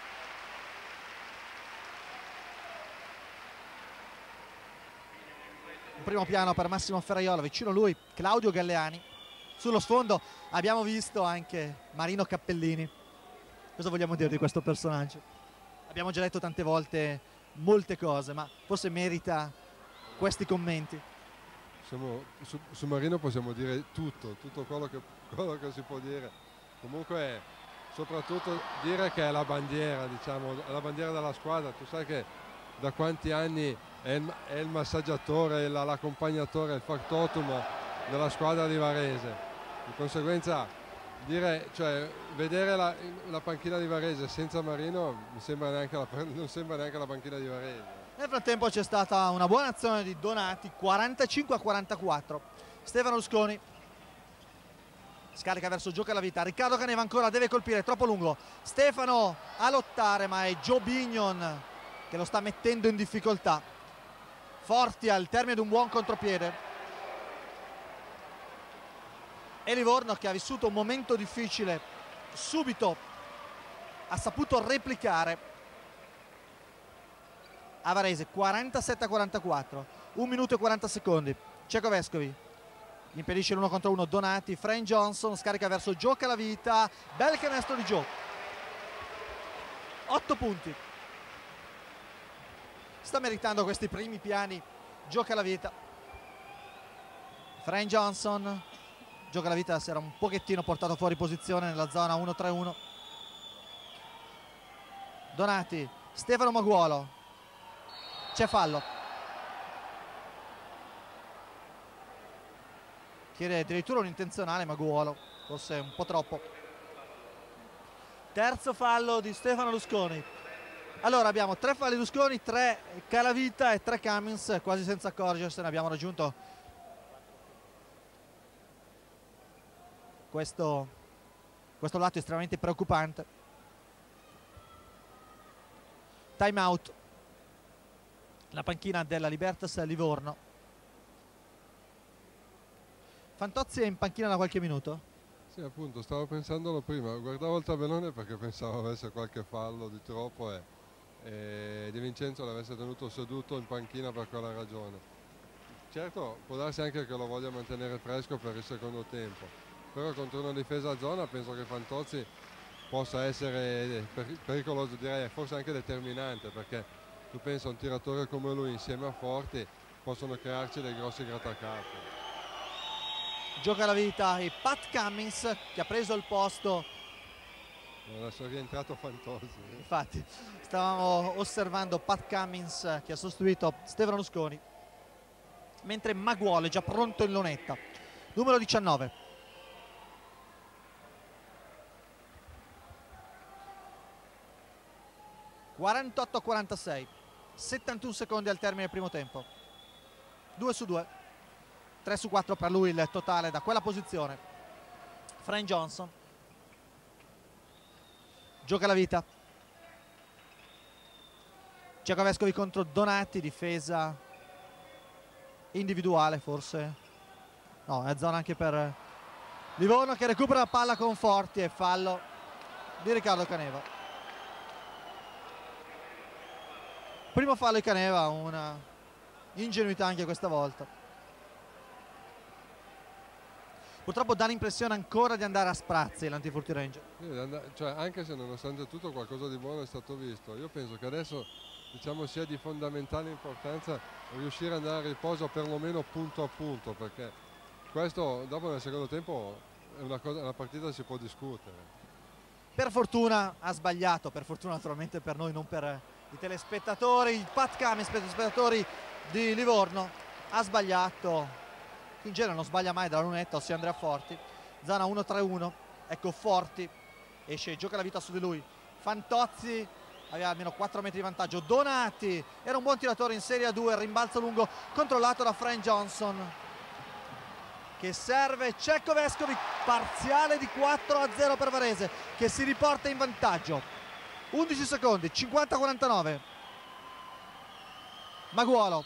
Un primo piano per Massimo Ferraiolo, vicino a lui Claudio Galleani. Sullo sfondo abbiamo visto anche Marino Cappellini. Cosa vogliamo dire di questo personaggio? Abbiamo già detto tante volte molte cose, ma forse merita questi commenti. Siamo, su, su Marino possiamo dire tutto, tutto quello che, quello che si può dire. Comunque soprattutto dire che è la bandiera, diciamo, è la bandiera della squadra. Tu sai che da quanti anni è il, è il massaggiatore, l'accompagnatore, il factotum della squadra di Varese. Di conseguenza dire, cioè, vedere la, la panchina di Varese senza Marino mi sembra neanche la, non sembra neanche la panchina di Varese. Nel frattempo c'è stata una buona azione di Donati, quarantacinque a quarantaquattro. Stefano Lusconi scarica verso gioca la vita, Riccardo Caneva ancora deve colpire, troppo lungo, Stefano a lottare ma è Joe Bignon che lo sta mettendo in difficoltà. Forti al termine di un buon contropiede e Livorno, che ha vissuto un momento difficile, subito ha saputo replicare a Varese. Quarantasette a quarantaquattro, un minuto e quaranta secondi. Cecco Vescovi gli impedisce l'uno contro uno Donati, Frank Johnson scarica verso gioca la vita, bel canestro di Joe, otto punti. Sta meritando questi primi piani, gioca la vita. Frank Johnson gioca la vita, si era un pochettino portato fuori posizione nella zona uno tre uno. Donati, Stefano Maguolo, c'è fallo. Chiede addirittura un intenzionale Maguolo, forse un po' troppo. Terzo fallo di Stefano Lusconi. Allora abbiamo tre falli Lusconi, tre Calavita e tre Cummins, quasi senza accorgersene. Abbiamo raggiunto questo, questo lato estremamente preoccupante. Time out. La panchina della Libertas Livorno. Fantozzi è in panchina da qualche minuto? Sì, appunto, stavo pensandolo prima, guardavo il tabellone perché pensavo avesse qualche fallo di troppo e, e Di Vincenzo l'avesse tenuto seduto in panchina per quella ragione. Certo, può darsi anche che lo voglia mantenere fresco per il secondo tempo, però contro una difesa a zona penso che Fantozzi possa essere pericoloso, direi forse anche determinante, perché tu pensa a un tiratore come lui insieme a Forti possono crearci dei grossi grattacapi. Gioca la vita e Pat Cummins che ha preso il posto. Adesso è rientrato Fantozzi. Infatti stavamo osservando Pat Cummins che ha sostituito Stefano Lusconi, mentre Maguolo è già pronto in lunetta, numero diciannove. quarantotto a quarantasei, settantuno secondi al termine del primo tempo. due su due, tre su quattro per lui il totale da quella posizione. Frank Johnson gioca la vita. Cecco Vescovi contro Donati, difesa individuale forse. No, è zona anche per Livorno che recupera la palla con Forti e fallo di Riccardo Caneva. Primo fallo di Caneva, una ingenuità anche questa volta. Purtroppo dà l'impressione ancora di andare a sprazzi l'Antifurti Ranger. Sì, cioè, anche se nonostante tutto qualcosa di buono è stato visto, io penso che adesso diciamo sia di fondamentale importanza riuscire ad andare a riposo perlomeno punto a punto, perché questo dopo nel secondo tempo è una, cosa, una partita che si può discutere. Per fortuna ha sbagliato, per fortuna naturalmente per noi, non per i telespettatori. Il Pat Cummins, per gli spettatori di Livorno, ha sbagliato. In genere non sbaglia mai dalla lunetta, ossia Andrea Forti. Zona uno tre uno, ecco Forti esce, gioca la vita su di lui. Fantozzi aveva almeno quattro metri di vantaggio. Donati era un buon tiratore in Serie A due, rimbalzo lungo controllato da Frank Johnson che serve. Cecco Vescovi, parziale di quattro a zero per Varese che si riporta in vantaggio. undici secondi, cinquanta a quarantanove. Maguolo,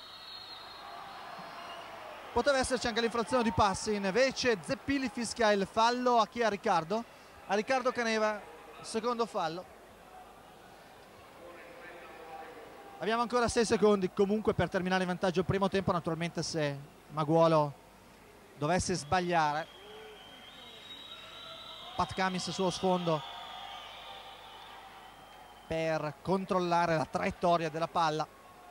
poteva esserci anche l'infrazione di passi, invece Zeppili fischia il fallo a chi? A Riccardo? A Riccardo Caneva, secondo fallo. Abbiamo ancora sei secondi comunque per terminare in vantaggio il primo tempo, naturalmente se Maguolo dovesse sbagliare. Pat Cummins sullo sfondo per controllare la traiettoria della palla.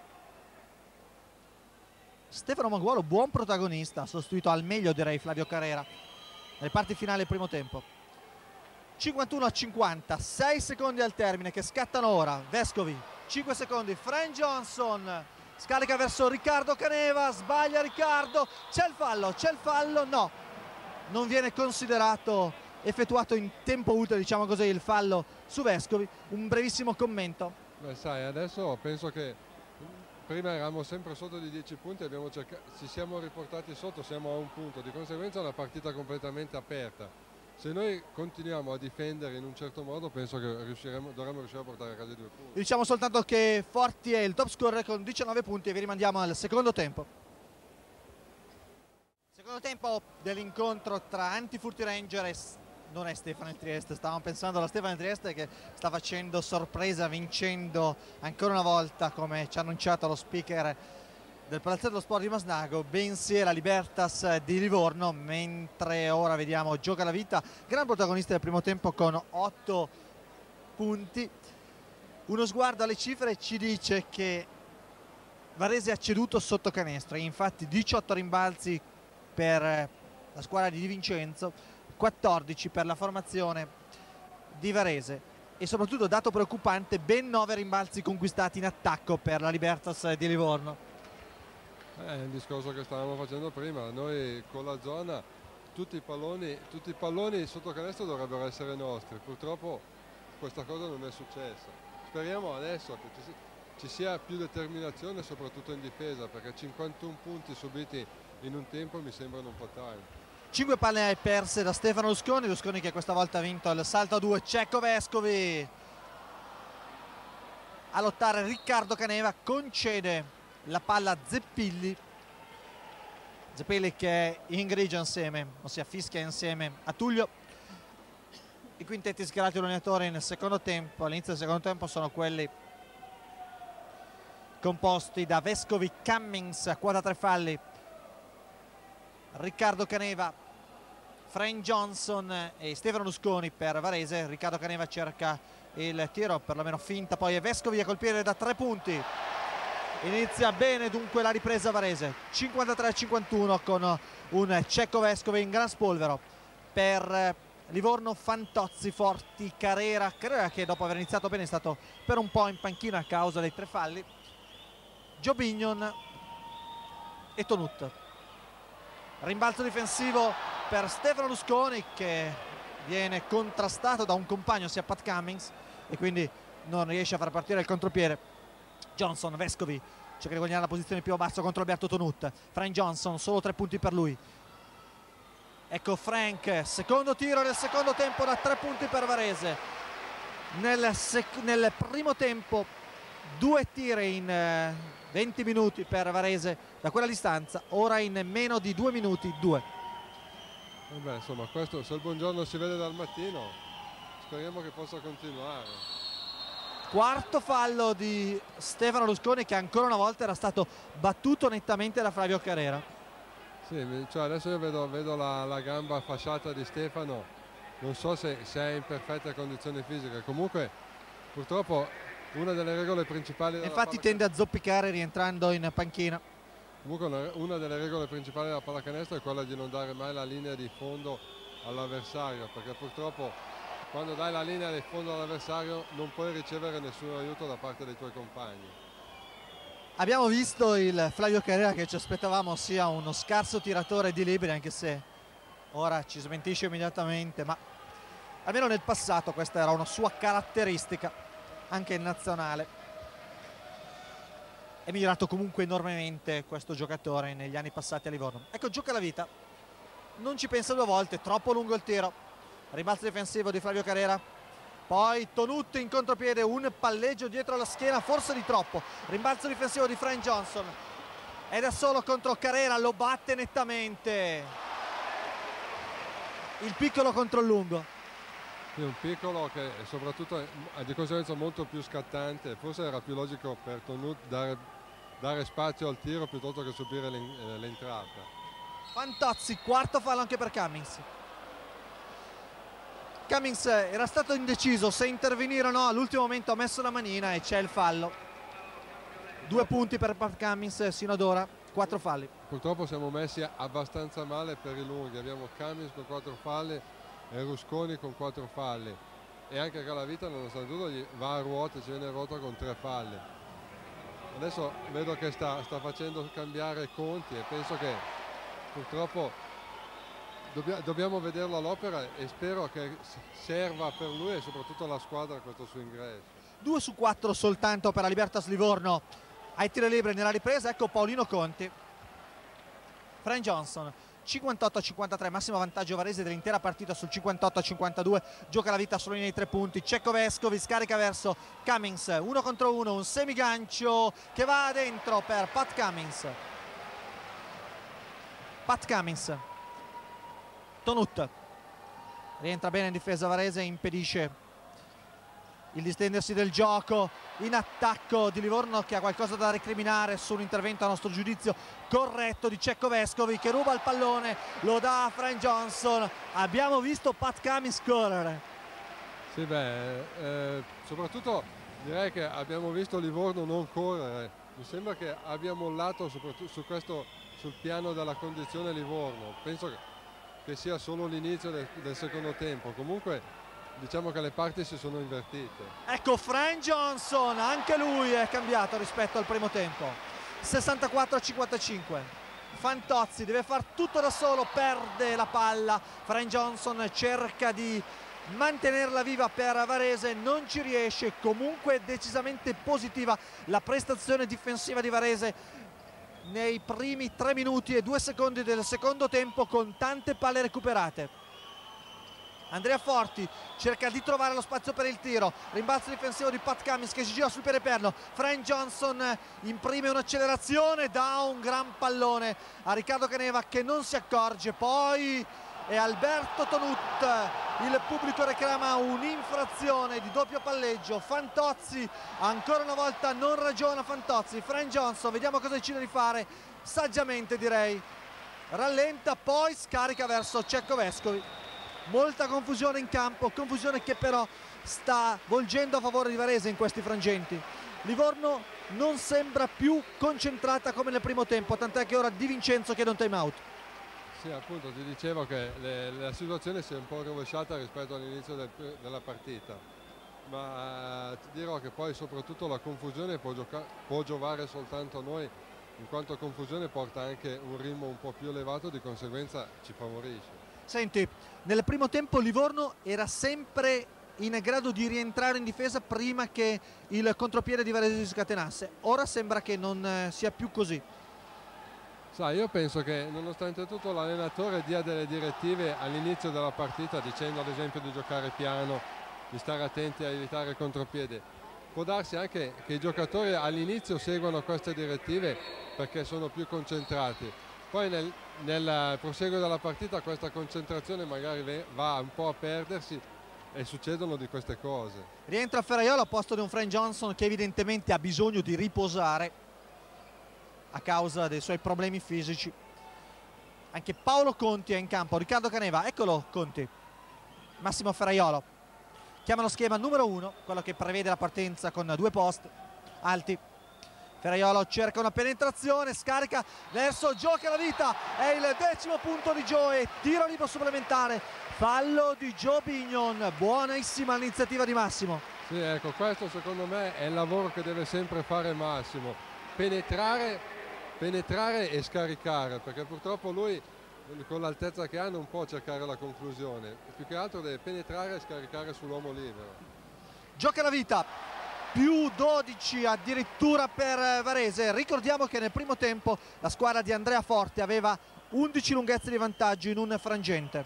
Stefano Maguolo, buon protagonista, ha sostituito al meglio direi Flavio Carrera nelle parti finali del primo tempo. cinquantuno a cinquanta, sei secondi al termine che scattano ora. Vescovi, cinque secondi. Frank Johnson scarica verso Riccardo Caneva, sbaglia Riccardo, c'è il fallo, c'è il fallo, no, non viene considerato effettuato in tempo utile, diciamo così, il fallo su Vescovi. Un brevissimo commento. Beh, sai, adesso penso che prima eravamo sempre sotto di dieci punti, abbiamo cercato, ci siamo riportati sotto, siamo a un punto, di conseguenza è una partita completamente aperta. Se noi continuiamo a difendere in un certo modo, penso che riusciremo, dovremmo riuscire a portare a casa i due punti. Diciamo soltanto che Forti è il top scorer con diciannove punti e vi rimandiamo al secondo tempo. Secondo tempo dell'incontro tra Antifurti Ranger e non è Stefano il Trieste, stavamo pensando alla Stefano il Trieste che sta facendo sorpresa vincendo ancora una volta, come ci ha annunciato lo speaker del Palazzetto dello Sport di Masnago, bensì la Libertas di Livorno, mentre ora vediamo Gioca la Vita, gran protagonista del primo tempo con otto punti. Uno sguardo alle cifre ci dice che Varese ha ceduto sotto canestro, infatti diciotto rimbalzi per la squadra di Di Vincenzo, quattordici per la formazione di Varese e soprattutto, dato preoccupante, ben nove rimbalzi conquistati in attacco per la Libertas di Livorno. È il discorso che stavamo facendo prima, noi con la zona tutti i palloni, tutti i palloni sotto canestro dovrebbero essere nostri, purtroppo questa cosa non è successa. Speriamo adesso che ci, ci sia più determinazione soprattutto in difesa, perché cinquantuno punti subiti in un tempo mi sembrano un po' tanti. cinque palle perse da Stefano Lusconi, Lusconi che questa volta ha vinto il salto a due. Cecco Vescovi a lottare Riccardo Caneva, concede la palla a Zeppilli, Zeppilli che ingrigia insieme, ossia fischia insieme a Tullio. I quintetti schierati dall'allenatore nel secondo tempo, all'inizio del secondo tempo, sono quelli composti da Vescovi, Cummings a quota tre falli, Riccardo Caneva, Frank Johnson e Stefano Lusconi per Varese. Riccardo Caneva cerca il tiro, perlomeno finta, poi è Vescovi a colpire da tre punti. Inizia bene dunque la ripresa Varese, cinquantatré a cinquantuno con un Cecco Vescovi in gran spolvero per Livorno. Fantozzi, Forti, Carrera, Carrera che dopo aver iniziato bene è stato per un po' in panchina a causa dei tre falli, Jobignon e Tonut. Rimbalzo difensivo per Stefano Lusconi che viene contrastato da un compagno, sia Pat Cummings, e quindi non riesce a far partire il contropiede. Johnson, Vescovi cerca di guadagnare la posizione più a basso contro Alberto Tonut. Frank Johnson, solo tre punti per lui. Ecco Frank, secondo tiro nel secondo tempo da tre punti per Varese. Nel, nel primo tempo due tiri in eh, venti minuti per Varese da quella distanza, ora in meno di due minuti due. E beh, insomma, questo, se il buongiorno si vede dal mattino, speriamo che possa continuare. Quarto fallo di Stefano Lusconi che ancora una volta era stato battuto nettamente da Flavio Carrera. Sì, cioè adesso io vedo, vedo la, la gamba fasciata di Stefano, non so se, se è in perfette condizioni fisiche, comunque purtroppo una delle regole principali della infatti tende a zoppicare rientrando in panchina. Comunque una, una delle regole principali della pallacanestro è quella di non dare mai la linea di fondo all'avversario, perché purtroppo quando dai la linea di fondo all'avversario non puoi ricevere nessun aiuto da parte dei tuoi compagni. Abbiamo visto il Flavio Carrera che ci aspettavamo sia uno scarso tiratore di liberi, anche se ora ci smentisce immediatamente, ma almeno nel passato questa era una sua caratteristica anche in nazionale. È migliorato comunque enormemente questo giocatore negli anni passati a Livorno. Ecco, Gioca la Vita, non ci pensa due volte, troppo lungo il tiro. Rimbalzo difensivo di Flavio Carrera, poi Tonut in contropiede, un palleggio dietro la schiena, forse di troppo. Rimbalzo difensivo di Frank Johnson ed è solo contro Carrera, lo batte nettamente. Il piccolo contro il lungo. Sì, un piccolo che soprattutto è di conseguenza molto più scattante, forse era più logico per Tonut dare, dare spazio al tiro piuttosto che subire l'entrata. Fantozzi, quarto fallo anche per Cummings. Cummings era stato indeciso se intervenire o no, all'ultimo momento ha messo la manina e c'è il fallo. Due punti per Pat Cummings sino ad ora, quattro falli. Purtroppo siamo messi abbastanza male per i lunghi, abbiamo Cummings con quattro falli e Rusconi con quattro falli, e anche Calavita nonostante tutto gli va a ruota, ci viene a ruota con tre falli. Adesso vedo che sta, sta facendo cambiare conti e penso che purtroppo dobbia, dobbiamo vederlo all'opera e spero che serva per lui e soprattutto alla squadra questo suo ingresso. due su quattro soltanto per la Libertas Livorno ai tiri liberi nella ripresa. Ecco Paolino Conti. Frank Johnson cinquantotto a cinquantatré, massimo vantaggio Varese dell'intera partita sul cinquantotto a cinquantadue, gioca la vita solo nei tre punti. Cecco Vescovi scarica verso Cummings, uno contro uno, un semigancio che va dentro per Pat Cummings. Pat Cummings, Tonut rientra bene in difesa Varese, impedisce il distendersi del gioco in attacco di Livorno, che ha qualcosa da recriminare su un intervento a nostro giudizio corretto di Cecco Vescovi, che ruba il pallone, lo dà a Frank Johnson. Abbiamo visto Pat Cummings correre. Sì, beh, eh, soprattutto direi che abbiamo visto Livorno non correre. Mi sembra che abbia mollato soprattutto su questo, sul piano della condizione Livorno. Penso che, che sia solo l'inizio del, del secondo tempo. Comunque diciamo che le parti si sono invertite. Ecco Frank Johnson, anche lui è cambiato rispetto al primo tempo. sessantaquattro a cinquantacinque. Fantozzi deve far tutto da solo, perde la palla. Frank Johnson cerca di mantenerla viva per Varese, non ci riesce. Comunque decisamente positiva la prestazione difensiva di Varese nei primi tre minuti e due secondi del secondo tempo, con tante palle recuperate. Andrea Forti cerca di trovare lo spazio per il tiro, rimbalzo difensivo di Pat Cummings che si gira sul pereperno. Frank Johnson imprime un'accelerazione, dà un gran pallone a Riccardo Caneva che non si accorge, poi è Alberto Tonut, il pubblico reclama un'infrazione di doppio palleggio. Fantozzi ancora una volta non ragiona Fantozzi. Frank Johnson, vediamo cosa decide di fare, saggiamente direi, rallenta, poi scarica verso Cecco Vescovi. Molta confusione in campo, confusione che però sta volgendo a favore di Varese in questi frangenti. Livorno non sembra più concentrata come nel primo tempo, tant'è che ora Di Vincenzo chiede un time out. Sì, appunto, ti dicevo che le, la situazione si è un po' rovesciata rispetto all'inizio del, della partita, ma eh, ti dirò che poi soprattutto la confusione può, può giovare soltanto a noi, in quanto confusione porta anche un ritmo un po' più elevato, di conseguenza ci favorisce. Senti, nel primo tempo Livorno era sempre in grado di rientrare in difesa prima che il contropiede di Varese si scatenasse. Ora sembra che non sia più così. Sai, io penso che nonostante tutto l'allenatore dia delle direttive all'inizio della partita, dicendo ad esempio di giocare piano, di stare attenti a evitare il contropiede. Può darsi anche che i giocatori all'inizio seguano queste direttive perché sono più concentrati. Poi nel, nel proseguo della partita questa concentrazione magari va un po' a perdersi e succedono di queste cose. Rientra Ferraiolo a posto di un Frank Johnson che evidentemente ha bisogno di riposare a causa dei suoi problemi fisici. Anche Paolo Conti è in campo, Riccardo Caneva, eccolo Conti. Massimo Ferraiolo chiama lo schema numero uno, quello che prevede la partenza con due post alti. Ferraiolo cerca una penetrazione, scarica verso gioca la vita, è il decimo punto di Joe, tiro libero supplementare, fallo di Joe Bignon. Buonissima l'iniziativa di Massimo. Sì, ecco, questo secondo me è il lavoro che deve sempre fare Massimo, penetrare, penetrare e scaricare, perché purtroppo lui con l'altezza che ha non può cercare la conclusione, più che altro deve penetrare e scaricare sull'uomo libero. Gioca la vita, più dodici addirittura per Varese. Ricordiamo che nel primo tempo la squadra di Andrea Forti aveva undici lunghezze di vantaggio in un frangente.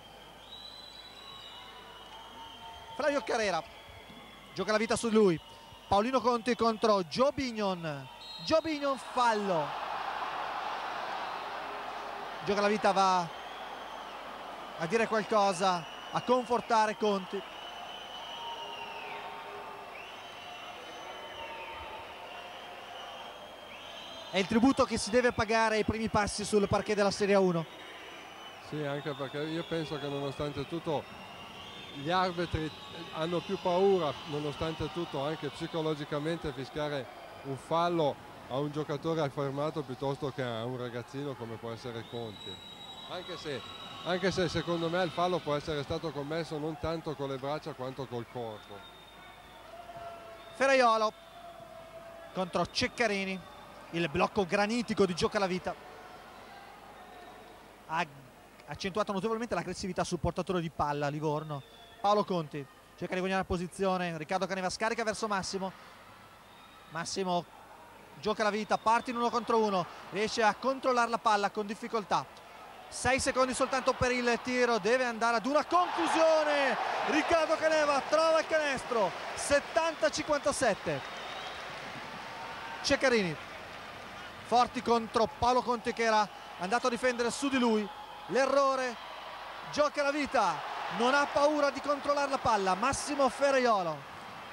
Flavio Carrera gioca la vita su lui, Paolino Conti contro Joe Bignon. Joe Bignon, fallo. Gioca la vita, va a dire qualcosa, a confortare Conti. È il tributo che si deve pagare ai primi passi sul parquet della Serie uno. Sì, anche perché io penso che nonostante tutto gli arbitri hanno più paura, nonostante tutto, anche psicologicamente, fischiare un fallo a un giocatore affermato piuttosto che a un ragazzino come può essere Conti. Anche se, anche se secondo me il fallo può essere stato commesso non tanto con le braccia quanto col corpo. Ferraiolo contro Ceccarini, il blocco granitico di Gioca la vita. accentuato notevolmente l'aggressività sul portatore di palla Livorno. Paolo Conti cerca di guadagnare la posizione, Riccardo Caneva scarica verso Massimo, Massimo gioca la vita, parte in uno contro uno, riesce a controllare la palla con difficoltà. sei secondi soltanto per il tiro, deve andare ad una conclusione. Riccardo Caneva trova il canestro, settanta a cinquantasette. Ceccarini, Forti contro Paolo Conti che era andato a difendere su di lui. L'errore, gioca la vita, non ha paura di controllare la palla. Massimo Ferraiolo.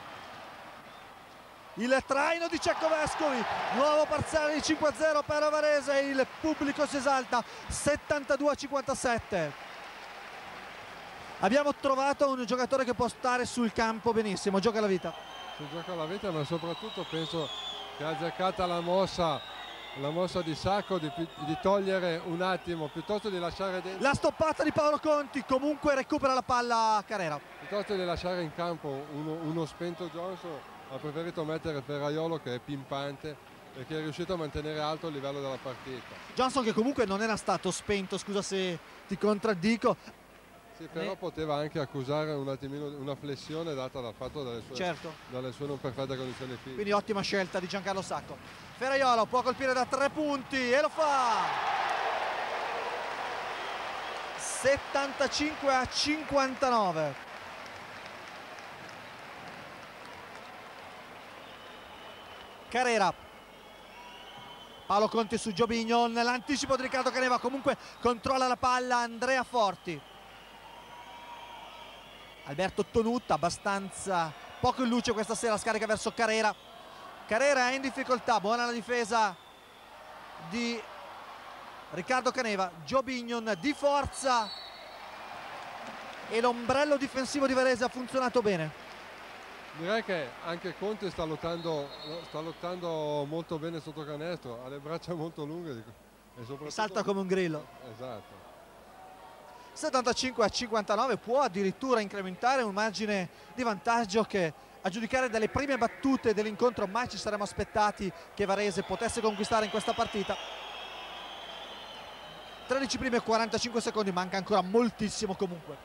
Il traino di Cecco Vescovi, nuovo parziale di cinque a zero per Varese, il pubblico si esalta, settantadue a cinquantasette. Abbiamo trovato un giocatore che può stare sul campo benissimo, gioca la vita. Si gioca la vita, ma soprattutto penso che ha azzeccata la mossa, la mossa di Sacco di, di togliere un attimo, piuttosto di lasciare dentro. La stoppata di Paolo Conti, comunque recupera la palla Carrera. Piuttosto di lasciare in campo uno, uno spento Johnson, ha preferito mettere Ferraiolo che è pimpante e che è riuscito a mantenere alto il livello della partita. Johnson che comunque non era stato spento, scusa se ti contraddico. Sì, però eh. poteva anche accusare un attimino una flessione data dal fatto dalle sue, certo. dalle sue non perfette condizioni fisiche. Quindi ottima scelta di Giancarlo Sacco. Ferraiolo può colpire da tre punti e lo fa! settantacinque a cinquantanove. Carrera, Paolo Conti su Jobignon, l'anticipo di Riccardo Caneva, comunque controlla la palla Andrea Forti. Alberto Tonutta abbastanza poco in luce questa sera, scarica verso Carrera. Carrera è in difficoltà, buona la difesa di Riccardo Caneva. Jobignon di forza e l'ombrello difensivo di Varese ha funzionato bene. Direi che anche Conte sta lottando, sta lottando molto bene sotto canestro, ha le braccia molto lunghe e soprattutto... salta come un grillo. Esatto. settantacinque a cinquantanove, può addirittura incrementare un margine di vantaggio che, a giudicare dalle prime battute dell'incontro, mai ci saremmo aspettati che Varese potesse conquistare in questa partita. tredici primi e quarantacinque secondi, manca ancora moltissimo comunque.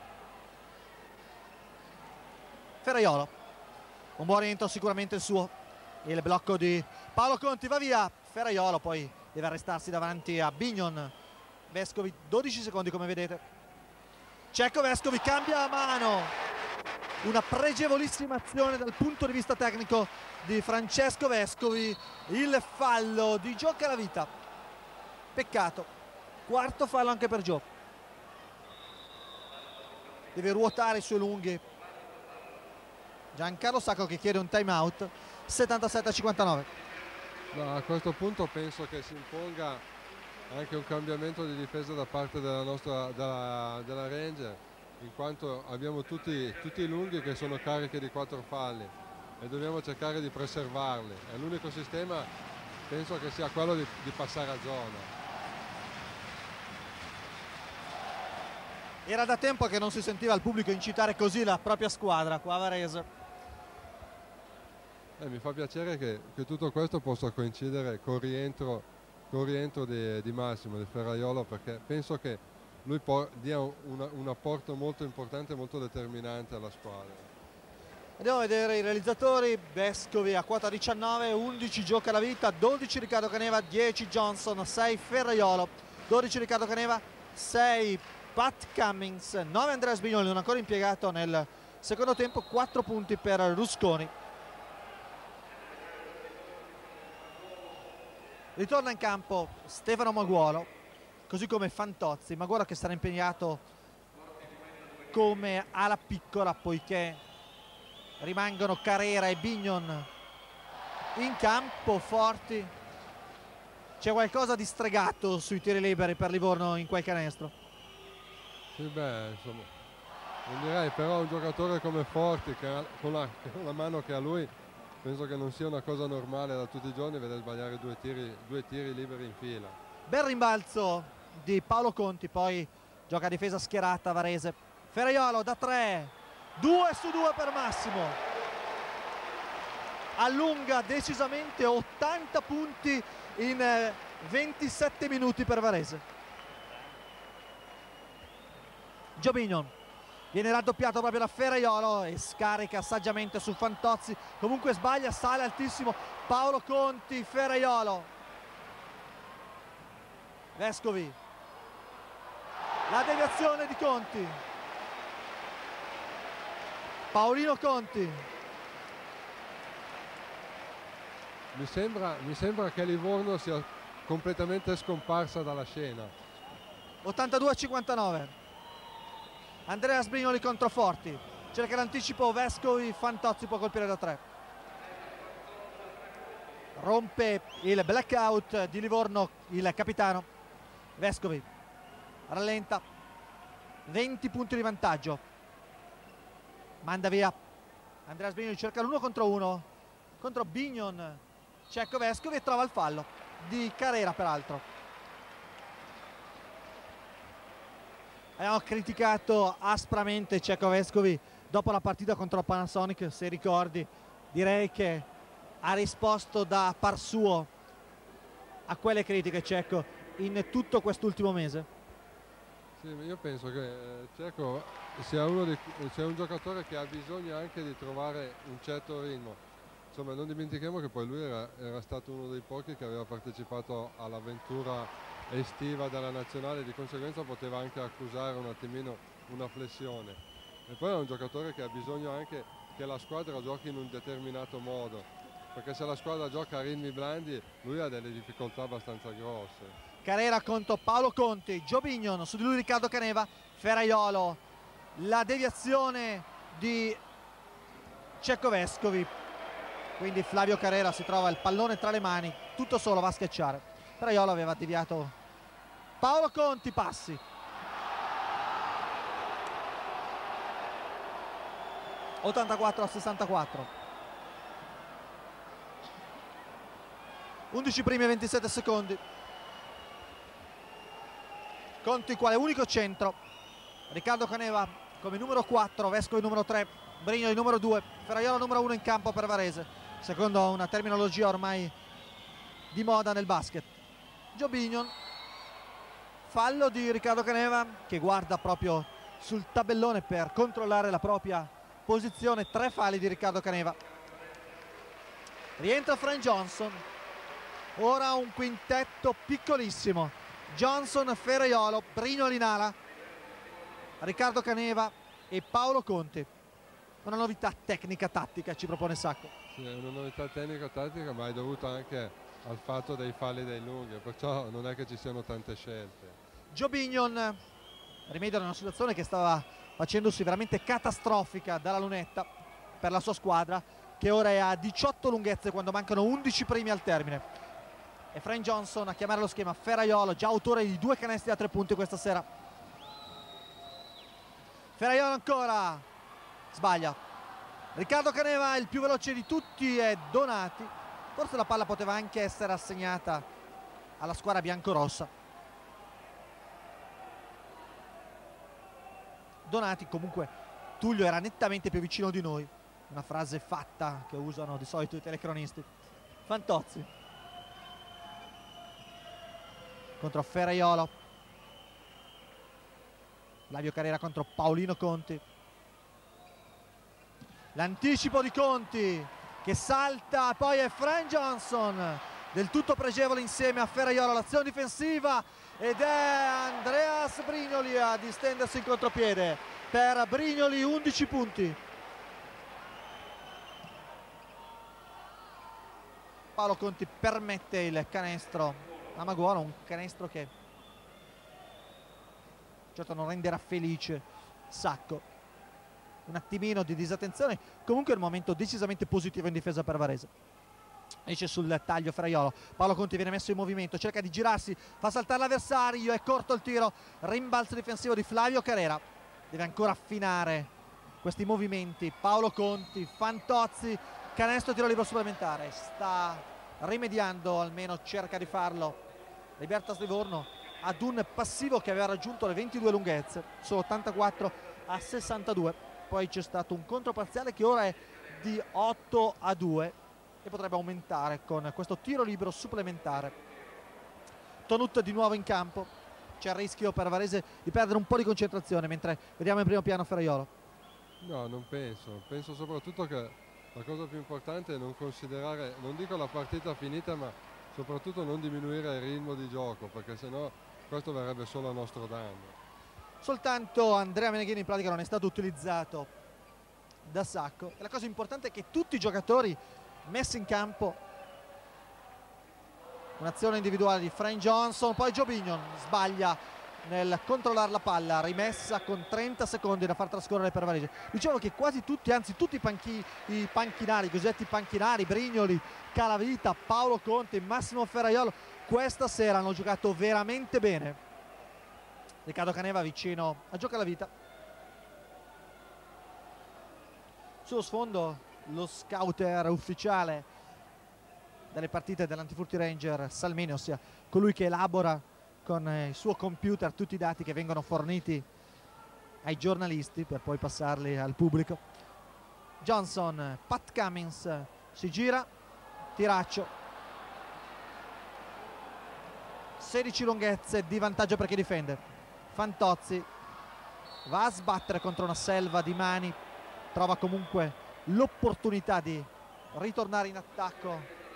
Ferraiolo, un buon rientro sicuramente il suo, il blocco di Paolo Conti va via, Ferraiolo poi deve arrestarsi davanti a Bignon. Vescovi dodici secondi come vedete. Cecco Vescovi cambia a mano, una pregevolissima azione dal punto di vista tecnico di Francesco Vescovi, il fallo di gioca la vita, peccato, quarto fallo anche per Gio, deve ruotare i suoi lunghi Giancarlo Sacco che chiede un time out. Settantasette a cinquantanove. No, a questo punto penso che si imponga anche un cambiamento di difesa da parte della nostra della, della Ranger, in quanto abbiamo tutti, tutti i lunghi che sono carichi di quattro falli e dobbiamo cercare di preservarli, e l'unico sistema penso che sia quello di, di passare a zona. Era da tempo che non si sentiva il pubblico incitare così la propria squadra qua a Varese. Eh, mi fa piacere che, che tutto questo possa coincidere col rientro, col rientro di, di Massimo, di Ferraiolo, perché penso che lui dia un, un apporto molto importante e molto determinante alla squadra. Andiamo a vedere i realizzatori. Vescovi a quota diciannove, undici gioca la vita, dodici Riccardo Caneva, dieci Johnson, sei Ferraiolo, dodici Riccardo Caneva, sei Pat Cummings, nove Andrea Sbignoli, non ancora impiegato nel secondo tempo, quattro punti per Rusconi. Ritorna in campo Stefano Maguolo, così come Fantozzi. Maguolo che sarà impegnato come ala piccola, poiché rimangono Carrera e Bignon in campo. Forti, c'è qualcosa di stregato sui tiri liberi per Livorno in quel canestro. Sì, beh, insomma, non direi, però un giocatore come Forti, che ha, con, la, con la mano che ha lui, penso che non sia una cosa normale da tutti i giorni vedere sbagliare due tiri, due tiri liberi in fila. Bel rimbalzo di Paolo Conti, poi gioca a difesa schierata Varese. Ferraiolo da tre, due su due per Massimo, allunga decisamente, ottanta punti in ventisette minuti per Varese. Jobignon viene raddoppiato proprio da Ferraiolo e scarica saggiamente su Fantozzi, comunque sbaglia, sale altissimo Paolo Conti. Ferraiolo, Vescovi, la deviazione di Conti, Paolino Conti. Mi sembra, mi sembra che Livorno sia completamente scomparsa dalla scena. ottantadue a cinquantanove. Andrea Sbrignoli contro Forti, cerca l'anticipo Vescovi, Fantozzi può colpire da tre. Rompe il blackout di Livorno il capitano Vescovi, rallenta, venti punti di vantaggio, manda via Andrea Sbrignoli, cerca l'uno contro uno contro Bignon, Cecco Vescovi e trova il fallo di Carrera. Peraltro abbiamo criticato aspramente Cecco Vescovi dopo la partita contro Panasonic, se ricordi. Direi che ha risposto da par suo a quelle critiche Cecco in tutto quest'ultimo mese. Sì, io penso che Cecco sia, uno dei, sia un giocatore che ha bisogno anche di trovare un certo ritmo. Insomma, non dimentichiamo che poi lui era, era stato uno dei pochi che aveva partecipato all'avventura estiva della nazionale, di conseguenza poteva anche accusare un attimino una flessione. E poi è un giocatore che ha bisogno anche che la squadra giochi in un determinato modo, perché se la squadra gioca a ritmi blandi lui ha delle difficoltà abbastanza grosse. Carrera contro Paolo Conti, Jobignon, su di lui Riccardo Caneva, Ferraiolo, la deviazione di Cecco Vescovi, quindi Flavio Carrera si trova il pallone tra le mani, tutto solo, va a schiacciare. Ferraiolo aveva deviato Paolo Conti, passi. ottantaquattro a sessantaquattro. undici primi e ventisette secondi. Conti quale unico centro, Riccardo Caneva come numero quattro, Vescovi numero tre, Brignoli numero due, Ferraiolo numero uno in campo per Varese, secondo una terminologia ormai di moda nel basket. Jobignon, fallo di Riccardo Caneva che guarda proprio sul tabellone per controllare la propria posizione. Tre falli di Riccardo Caneva. Rientra Frank Johnson, ora un quintetto piccolissimo: Johnson, Ferraiolo, Brignoli in ala, Riccardo Caneva e Paolo Conti. Una novità tecnica tattica ci propone Sacco. Sì, è una novità tecnica tattica, ma è dovuta anche al fatto dei falli dei lunghi, perciò non è che ci siano tante scelte. Jobignon rimedia a una situazione che stava facendosi veramente catastrofica dalla lunetta per la sua squadra, che ora è a diciotto lunghezze quando mancano undici primi al termine. E Frank Johnson a chiamare lo schema. Ferraiolo, già autore di due canestri da tre punti questa sera. Ferraiolo ancora, sbaglia. Riccardo Caneva, il più veloce di tutti è Donati. Forse la palla poteva anche essere assegnata alla squadra biancorossa. Donati, comunque Tullio era nettamente più vicino di noi, una frase fatta che usano di solito i telecronisti. Fantozzi contro Ferraiolo, Flavio Carrera contro Paolino Conti, l'anticipo di Conti che salta, poi è Frank Johnson del tutto pregevole insieme a Ferraiolo, l'azione difensiva, ed è Andreas Brignoli a distendersi in contropiede. Per Brignoli undici punti. Paolo Conti permette il canestro a Maguolo, un canestro che certo non renderà felice Sacco. Un attimino di disattenzione, comunque è un momento decisamente positivo in difesa per Varese. Esce sul taglio Ferraiolo, Paolo Conti viene messo in movimento, cerca di girarsi, fa saltare l'avversario, è corto il tiro, rimbalzo difensivo di Flavio Carrera, deve ancora affinare questi movimenti. Paolo Conti, Fantozzi, canestro, tiro libero supplementare, sta rimediando, almeno cerca di farlo Libertas Livorno ad un passivo che aveva raggiunto le ventidue lunghezze, solo ottantaquattro a sessantadue. Poi c'è stato un controparziale che ora è di otto a due e potrebbe aumentare con questo tiro libero supplementare. Tonut di nuovo in campo, c'è il rischio per Varese di perdere un po' di concentrazione mentre vediamo in primo piano Ferraiolo. No, non penso, penso soprattutto che la cosa più importante è non considerare, non dico la partita finita, ma soprattutto non diminuire il ritmo di gioco, perché sennò questo verrebbe solo a nostro danno. Soltanto Andrea Meneghini in pratica non è stato utilizzato da Sacco e la cosa importante è che tutti i giocatori messi in campo, un'azione individuale di Frank Johnson, poi Joe Bignon sbaglia nel controllare la palla, rimessa con trenta secondi da far trascorrere per Varese. Dicevo che quasi tutti, anzi tutti i, panchi, i panchinari, i cosiddetti panchinari, Brignoli, Calavita, Paolo Conti, Massimo Ferraiolo, questa sera hanno giocato veramente bene. Riccardo Caneva vicino a Gio Calavita. Sullo sfondo lo scouter ufficiale delle partite dell'Antifurti Ranger, Salmini, ossia colui che elabora con il suo computer tutti i dati che vengono forniti ai giornalisti per poi passarli al pubblico. Johnson, Pat Cummins si gira, tiraccio, sedici lunghezze di vantaggio per chi difende. Fantozzi va a sbattere contro una selva di mani, trova comunque l'opportunità di ritornare in attacco.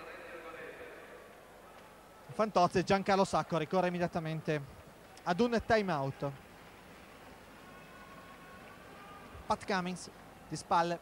Fantozzi e Giancarlo Sacco ricorre immediatamente ad un time out. Pat Cummins di spalle.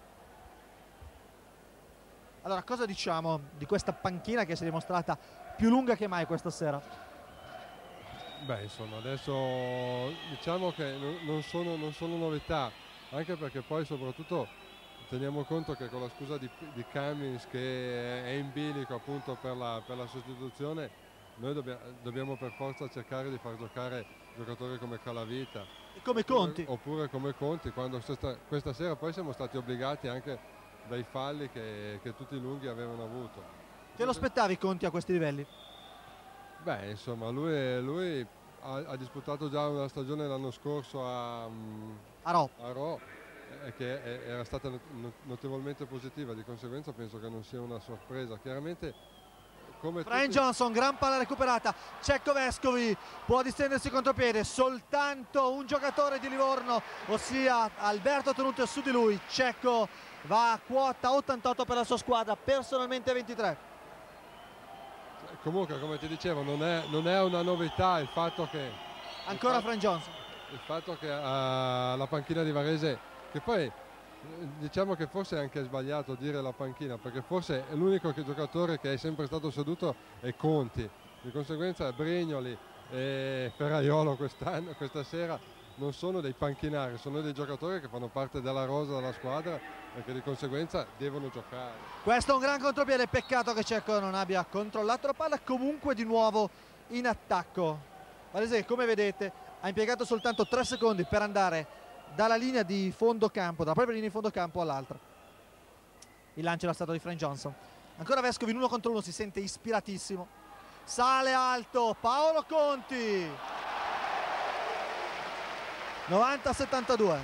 Allora, cosa diciamo di questa panchina che si è dimostrata più lunga che mai questa sera? Beh, insomma, adesso diciamo che non sono, non sono novità, anche perché poi soprattutto teniamo conto che con la scusa di, di Cummins che è in bilico appunto per la, per la sostituzione, noi dobbia, dobbiamo per forza cercare di far giocare giocatori come Calavita e come Conti oppure, oppure come Conti, quando questa, questa sera poi siamo stati obbligati anche dai falli che, che tutti i lunghi avevano avuto. Te lo aspettavi Conti a questi livelli? Beh, insomma, lui, lui ha, ha disputato già una stagione l'anno scorso a, a Rho, a Rho eh, che è, era stata notevolmente positiva, di conseguenza penso che non sia una sorpresa. Chiaramente come Frank tutti... Johnson, gran palla recuperata, Cecco Vescovi può distendersi contropiede, soltanto un giocatore di Livorno, ossia Alberto tenuto su di lui. Cecco va a quota ottantotto per la sua squadra, personalmente ventitré. Comunque, come ti dicevo, non è, non è una novità il fatto che ancora il Frank Johnson, il fatto che uh, la panchina di Varese, che poi diciamo che forse è anche sbagliato dire la panchina, perché forse è l'unico giocatore che è sempre stato seduto è Conti, di conseguenza Brignoli e Ferraiolo quest'anno, questa sera non sono dei panchinari, sono dei giocatori che fanno parte della rosa della squadra e che di conseguenza devono giocare. Questo è un gran contropiede, peccato che Cecco non abbia controllato la palla, comunque di nuovo in attacco. Varese, come vedete, ha impiegato soltanto tre secondi per andare dalla linea di fondo campo, dalla propria linea di fondo campo all'altra. Il lancio era stato di Frank Johnson. Ancora Vescovi in uno contro uno, si sente ispiratissimo. Sale alto Paolo Conti. novanta a settantadue.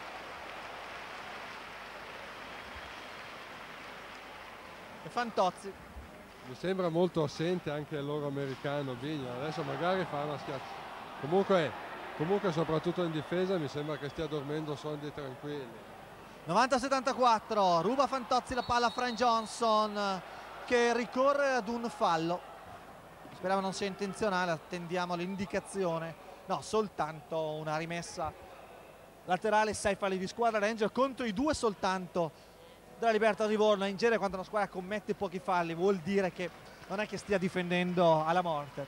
E Fantozzi. Mi sembra molto assente anche il loro americano Bignon. Adesso magari fa una schiaccia. Comunque, comunque soprattutto in difesa mi sembra che stia dormendo sonni tranquilli. novanta a settantaquattro, ruba Fantozzi la palla a Frank Johnson che ricorre ad un fallo. Speriamo non sia intenzionale, attendiamo l'indicazione. No, soltanto una rimessa laterale, sei falli di squadra Ranger contro i due soltanto della Libertà di Livorno. In genere quando una squadra commette pochi falli vuol dire che non è che stia difendendo alla morte.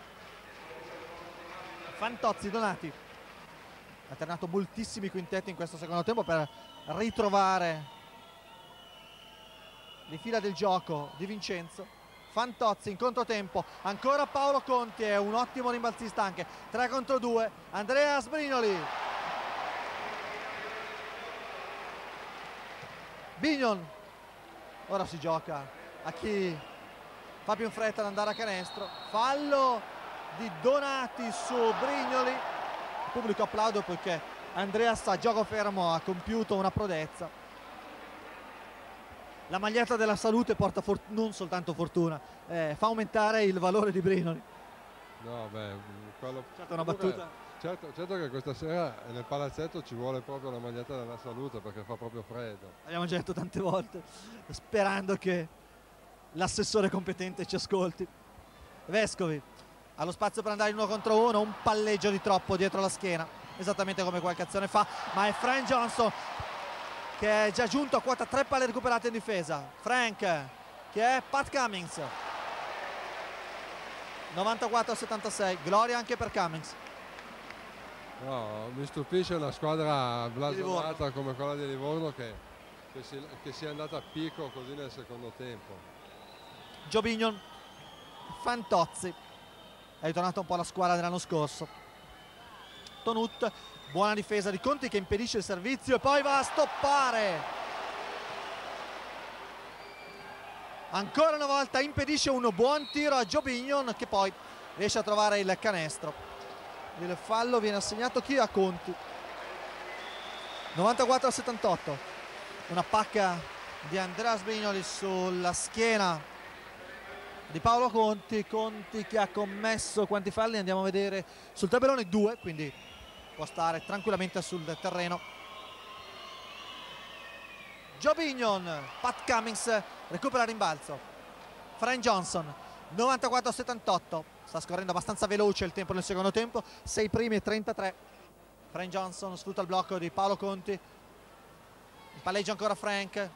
Fantozzi, Donati ha alternato moltissimi quintetti in questo secondo tempo per ritrovare le fila del gioco di Vincenzo. Fantozzi in controtempo, ancora Paolo Conti, è un ottimo rimbalzista anche, tre contro due, Andrea Sbrinoli. Bignon, ora si gioca a chi fa più in fretta ad andare a canestro, fallo di Donati su Brignoli, il pubblico applaude poiché Andreas a gioco fermo ha compiuto una prodezza. La maglietta della salute porta non soltanto fortuna, eh, fa aumentare il valore di Brignoli. No, beh, quello... Certo, una Comunque, battuta. Certo, certo che questa sera nel palazzetto ci vuole proprio la maglietta della salute perché fa proprio freddo. Abbiamo già detto tante volte, sperando che l'assessore competente ci ascolti. Vescovi ha lo spazio per andare in uno contro uno, un palleggio di troppo dietro la schiena, esattamente come qualche azione fa, ma è Frank Johnson che è già giunto a quota tre palle recuperate in difesa. Frank, che è Pat Cummings. novantaquattro a settantasei, gloria anche per Cummings. No, mi stupisce una squadra blasonata come quella di Livorno che, che, si, che sia andata a picco così nel secondo tempo. Joe Bignon, Fantozzi, è ritornato un po' alla squadra dell'anno scorso. Tonut, buona difesa di Conti che impedisce il servizio e poi va a stoppare. Ancora una volta impedisce un buon tiro a Joe Bignon che poi riesce a trovare il canestro. Il fallo viene assegnato chi? A Conti. novantaquattro a settantotto, una pacca di Andreas Brignoli sulla schiena di Paolo Conti. Conti che ha commesso quanti falli? Andiamo a vedere sul tabellone, due, quindi può stare tranquillamente sul terreno. Joe Bignon, Pat Cummings recupera il rimbalzo. Frank Johnson, novantaquattro a settantotto, sta scorrendo abbastanza veloce il tempo nel secondo tempo, sei primi e trentatré. Frank Johnson sfrutta il blocco di Paolo Conti, il palleggio ancora Frank,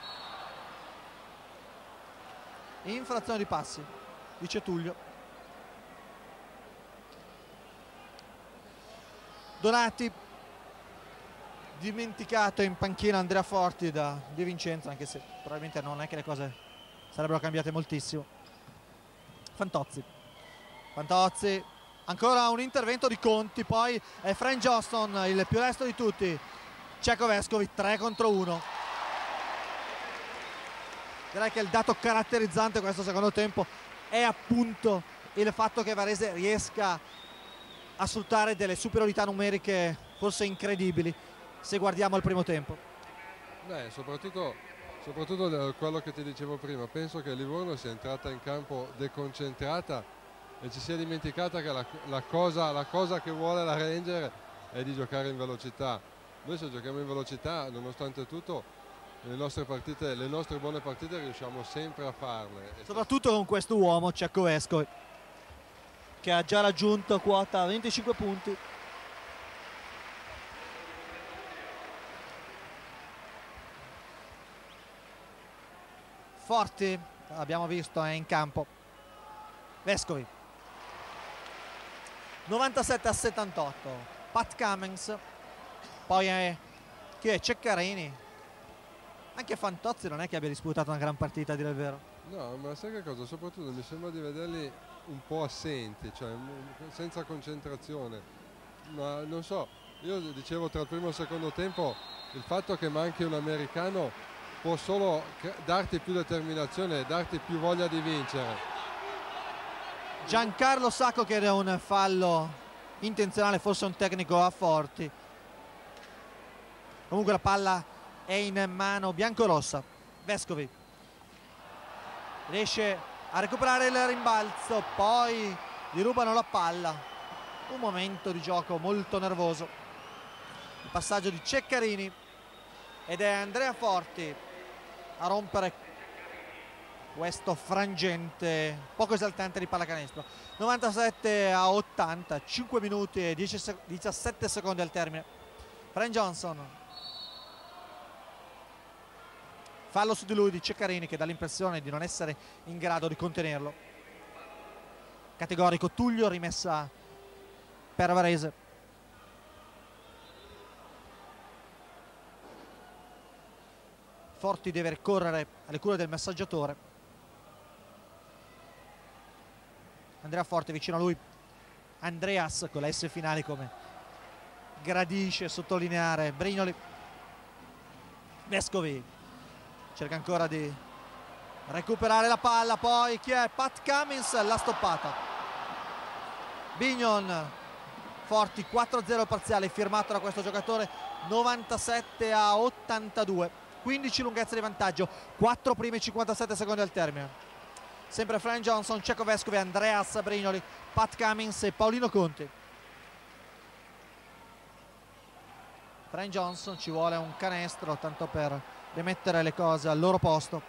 infrazione di passi, dice Tullio. Donati, dimenticato in panchina Andrea Forti da Di Vincenzo, anche se probabilmente non è che le cose sarebbero cambiate moltissimo. Fantozzi, Fantozzi, ancora un intervento di Conti, poi è Frank Johnson il più resto di tutti. Cecco Vescovi, tre contro uno. Direi che il dato caratterizzante questo secondo tempo è appunto il fatto che Varese riesca a sfruttare delle superiorità numeriche forse incredibili se guardiamo il primo tempo. Beh, soprattutto, soprattutto quello che ti dicevo prima, penso che Livorno sia entrata in campo deconcentrata e ci sia dimenticata che la, la, cosa, la cosa che vuole la Ranger è di giocare in velocità. Noi se giochiamo in velocità, nonostante tutto, le nostre partite, le nostre buone partite riusciamo sempre a farle. Soprattutto con questo uomo, Cecco Vescovi, che ha già raggiunto quota venticinque punti. Forti, abbiamo visto, è in campo. Vescovi, novantasette a settantotto, Pat Cummings, poi è, chi è? Ceccarini. Anche Fantozzi non è che abbia disputato una gran partita, a dire il vero. No, ma sai che cosa? Soprattutto mi sembra di vederli un po' assenti, cioè senza concentrazione. Ma non so, io dicevo tra il primo e il secondo tempo, il fatto che manchi un americano può solo darti più determinazione, darti più voglia di vincere. Giancarlo Sacco che era un fallo intenzionale, forse un tecnico a Forti. Comunque la palla è in mano biancorossa. Vescovi riesce a recuperare il rimbalzo, poi gli rubano la palla. Un momento di gioco molto nervoso. Il passaggio di Ceccarini ed è Andrea Forti a rompere questo frangente poco esaltante di pallacanestro. novantasette a ottanta, cinque minuti e diciassette secondi al termine. Frank Johnson, fallo su di lui di Ceccarini che dà l'impressione di non essere in grado di contenerlo. Categorico Tullio, rimessa per Varese. Forti deve ricorrere alle cure del massaggiatore. Andrea Forti vicino a lui, Andreas con la S finale come gradisce sottolineare Brignoli. Vescovi cerca ancora di recuperare la palla, poi chi è? Pat Cummings, l'ha stoppata. Bignon, Forti, quattro a zero il parziale firmato da questo giocatore, novantasette a ottantadue, quindici lunghezze di vantaggio, quattro primi cinquantasette secondi al termine. sempre Frank Johnson, Cecco Vescovi, Andreas Brignoli, Pat Cummings e Paolino Conti. Frank Johnson, ci vuole un canestro tanto per rimettere le cose al loro posto.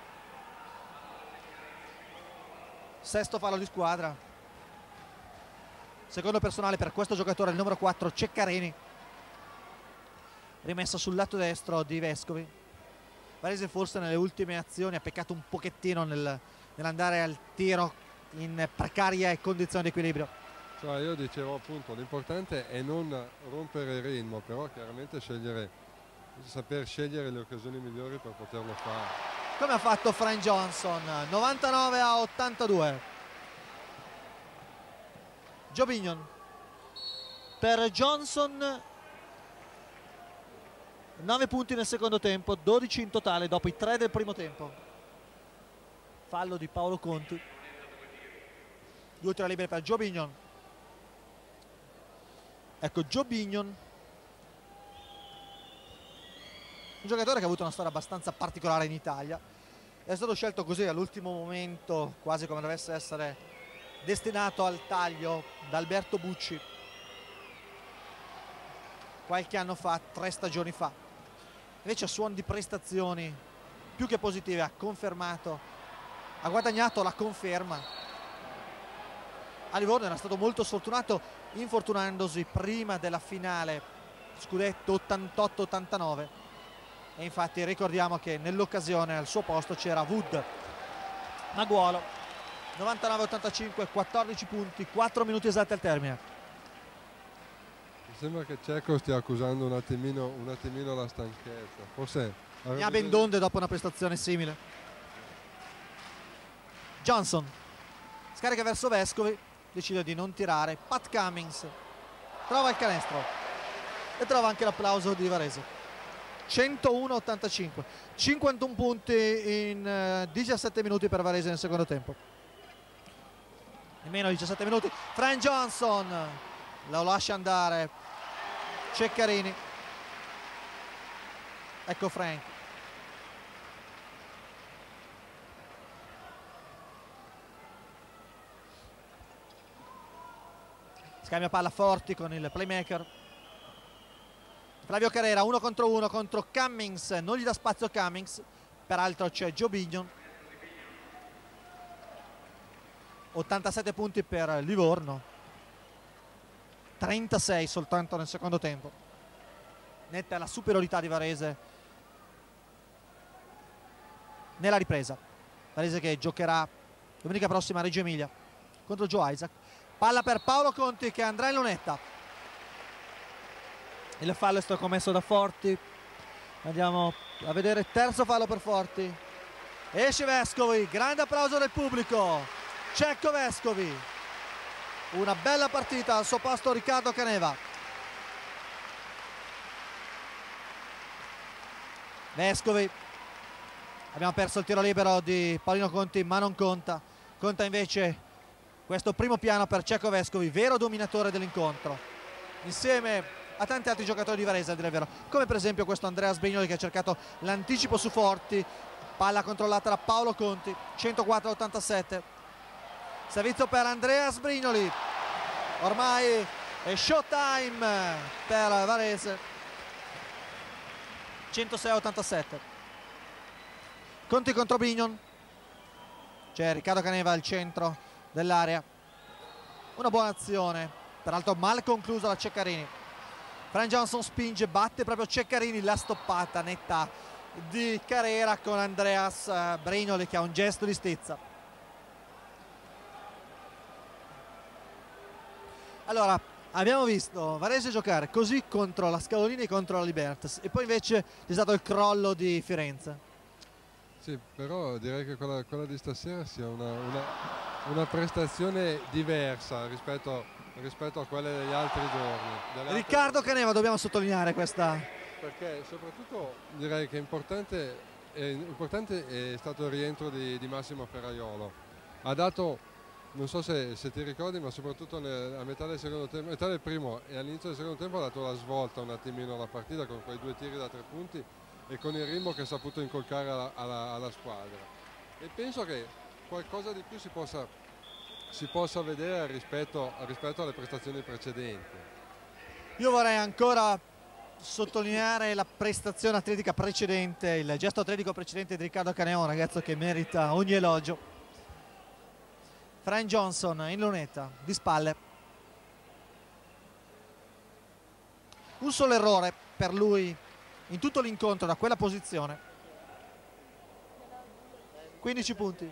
Sesto fallo di squadra, secondo personale per questo giocatore, il numero quattro Ceccarini. Rimessa sul lato destro di Vescovi. Varese forse nelle ultime azioni ha peccato un pochettino nel, nell'andare al tiro in precarie condizioni di equilibrio. Cioè, io dicevo appunto, l'importante è non rompere il ritmo, però chiaramente scegliere, saper scegliere le occasioni migliori per poterlo fare. Come ha fatto Frank Johnson, novantanove a ottantadue. Joe Binion. Per Johnson nove punti nel secondo tempo, dodici in totale dopo i tre del primo tempo. Fallo di Paolo Conti. Due tiri liberi per Joe Binion. Ecco Joe Binion, un giocatore che ha avuto una storia abbastanza particolare in Italia. È stato scelto così all'ultimo momento, quasi come dovesse essere destinato al taglio, da Alberto Bucci qualche anno fa, tre stagioni fa. Invece a suon di prestazioni più che positive ha confermato, ha guadagnato la conferma. A Livorno era stato molto sfortunato, infortunandosi prima della finale scudetto ottantotto ottantanove, e infatti ricordiamo che nell'occasione al suo posto c'era Wood. Maguolo, novantanove ottantacinque, quattordici punti, quattro minuti esatti al termine. Mi sembra che Cecco stia accusando un attimino, un attimino la stanchezza, forse ne ha ben donde dopo una prestazione simile. Johnson scarica verso Vescovi, decide di non tirare. Pat Cummings trova il canestro e trova anche l'applauso di Varese. centouno ottantacinque, cinquantuno punti in diciassette minuti per Varese nel secondo tempo. In meno di diciassette minuti Frank Johnson lo lascia andare Ceccarini. Ecco Frank. Scambia palla Forti con il playmaker Flavio Carrera, uno contro uno contro Cummings, non gli dà spazio Cummings, peraltro c'è Joe Binion. ottantasette punti per Livorno, trentasei soltanto nel secondo tempo. Netta la superiorità di Varese nella ripresa. Varese che giocherà domenica prossima a Reggio Emilia contro Joe Isaac. Palla per Paolo Conti che andrà in lunetta. Il fallo è stato commesso da Forti. Andiamo a vedere, terzo fallo per Forti. Esce Vescovi, grande applauso del pubblico. Cecco Vescovi, una bella partita, al suo posto Riccardo Caneva. Vescovi, abbiamo perso il tiro libero di Paolino Conti, ma non conta. Conta invece questo primo piano per Cecco Vescovi, vero dominatore dell'incontro, insieme a tanti altri giocatori di Varese, a dire il vero, come per esempio questo Andreas Brignoli che ha cercato l'anticipo su Forti. Palla controllata da Paolo Conti, centoquattro a ottantasette. Servizio per Andreas Brignoli, ormai è showtime per Varese, centosei a ottantasette. Conti contro Binion, c'è Riccardo Caneva al centro dell'area, una buona azione, peraltro mal conclusa da Ceccarini. Frank Johnson spinge, batte proprio Ceccarini, la stoppata netta di Carrera con Andreas Brignoli che ha un gesto di stizza. Allora, abbiamo visto Varese giocare così contro la Scalolini e contro la Libertas, e poi invece c'è stato il crollo di Firenze. Sì, però direi che quella, quella di stasera sia una, una, una prestazione diversa rispetto, rispetto a quelle degli altri giorni. Riccardo altre... Caneva, dobbiamo sottolineare questa. Perché soprattutto direi che importante è, importante è stato il rientro di, di Massimo Ferraiolo. Ha dato... Non so se, se ti ricordi, ma soprattutto nel, a metà del secondo tempo, metà del primo e all'inizio del secondo tempo ha dato la svolta un attimino alla partita con quei due tiri da tre punti e con il ritmo che ha saputo incolcare alla, alla, alla squadra. E penso che qualcosa di più si possa, si possa vedere rispetto, rispetto alle prestazioni precedenti. Io vorrei ancora sottolineare la prestazione atletica precedente, il gesto atletico precedente di Riccardo Caneva, un ragazzo che merita ogni elogio. Frank Johnson in lunetta, di spalle. Un solo errore per lui in tutto l'incontro da quella posizione. quindici punti.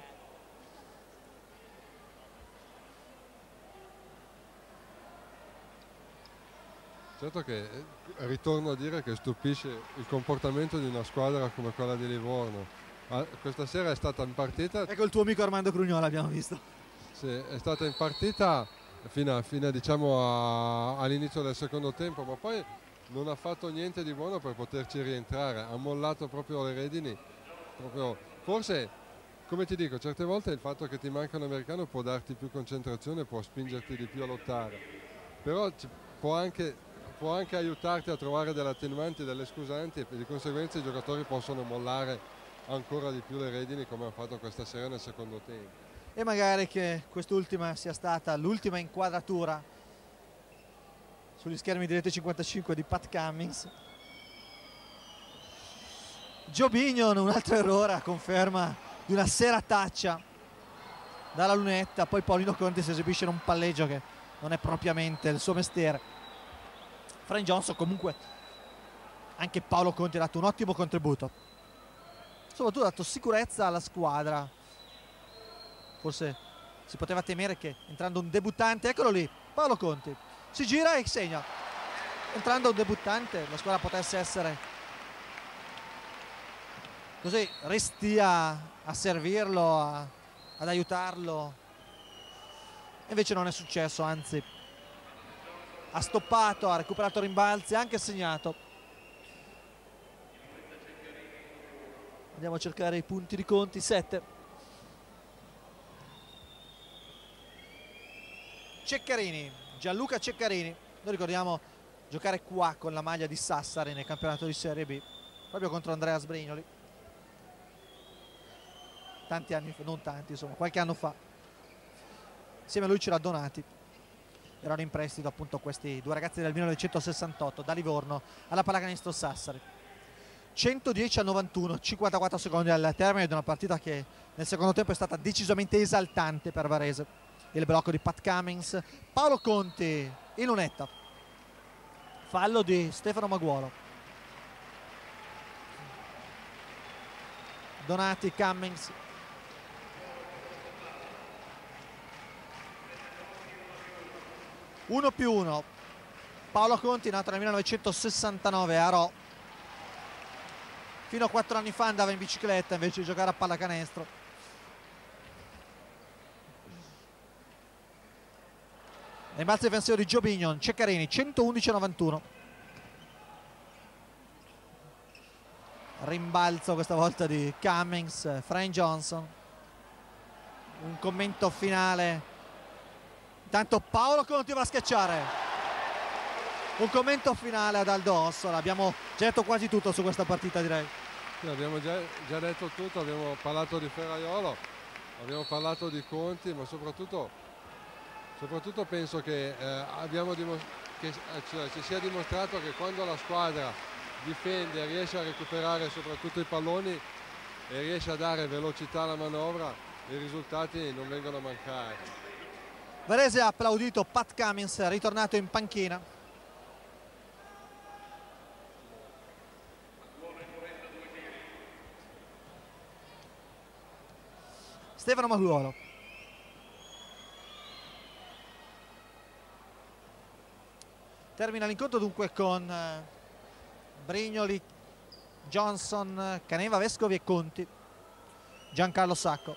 Certo che ritorno a dire che stupisce il comportamento di una squadra come quella di Livorno. Ma questa sera è stata in partita... Ecco il tuo amico Armando Crugnola, abbiamo visto. Sì, è stata in partita fino, a, fino a, diciamo, all'inizio del secondo tempo, ma poi non ha fatto niente di buono per poterci rientrare. Ha mollato proprio le redini. Proprio, forse, come ti dico, certe volte il fatto che ti manca un americano può darti più concentrazione, può spingerti di più a lottare. Però ci, può anche... può anche aiutarti a trovare delle attenuanti, delle scusanti, e di conseguenza i giocatori possono mollare ancora di più le redini come hanno fatto questa sera nel secondo tempo. E magari che quest'ultima sia stata l'ultima inquadratura sugli schermi di Rete cinquantacinque di Pat Cummings. Joe Bignon, un altro errore a conferma di una serataccia dalla lunetta. Poi Paolino Conti si esibisce in un palleggio che non è propriamente il suo mestiere. Frank Johnson, comunque anche Paolo Conti ha dato un ottimo contributo, soprattutto ha dato sicurezza alla squadra. Forse si poteva temere che entrando un debuttante, eccolo lì, Paolo Conti si gira e segna. Entrando un debuttante la squadra potesse essere così restia a servirlo, a, ad aiutarlo, invece non è successo, anzi ha stoppato, ha recuperato rimbalzi, ha anche segnato. Andiamo a cercare i punti di Conti, sette. Ceccarini, Gianluca Ceccarini, noi ricordiamo giocare qua con la maglia di Sassari nel campionato di Serie B, proprio contro Andrea Sbrignoli. Tanti anni fa, non tanti insomma, qualche anno fa. Insieme a lui c'era Donati. Erano in prestito appunto questi due ragazzi del millenovecentosessantotto da Livorno alla Pallacanestro Sassari. centodieci a novantuno, cinquantaquattro secondi al termine di una partita che nel secondo tempo è stata decisamente esaltante per Varese. Il blocco di Pat Cummings, Paolo Conti in lunetta, fallo di Stefano Maguolo. Donati, Cummings, uno più uno. Paolo Conti, nato nel millenovecentosessantanove a Rho, fino a quattro anni fa andava in bicicletta invece di giocare a pallacanestro. Rimbalzo difensivo di Joe Bignon, Ceccarini, centoundici a novantuno. Rimbalzo questa volta di Cummings, Frank Johnson. Un commento finale. Intanto Paolo Conti va a schiacciare. Un commento finale ad Aldo Ossola. Abbiamo già detto quasi tutto su questa partita, direi. Sì, abbiamo già, già detto tutto, abbiamo parlato di Ferraiolo, abbiamo parlato di Conti, ma soprattutto, soprattutto penso che, eh, abbiamo che cioè, ci sia dimostrato che quando la squadra difende, riesce a recuperare soprattutto i palloni e riesce a dare velocità alla manovra, i risultati non vengono a mancare. Varese ha applaudito Pat Cummings, ritornato in panchina. Stefano Maguolo. Termina l'incontro dunque con eh, Brignoli, Johnson, Caneva, Vescovi e Conti. Giancarlo Sacco.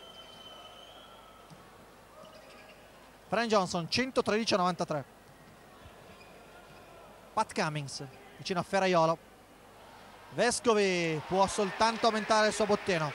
Frank Johnson, centotredici a novantatré. Pat Cummings vicino a Ferraiolo. Vescovi può soltanto aumentare il suo bottino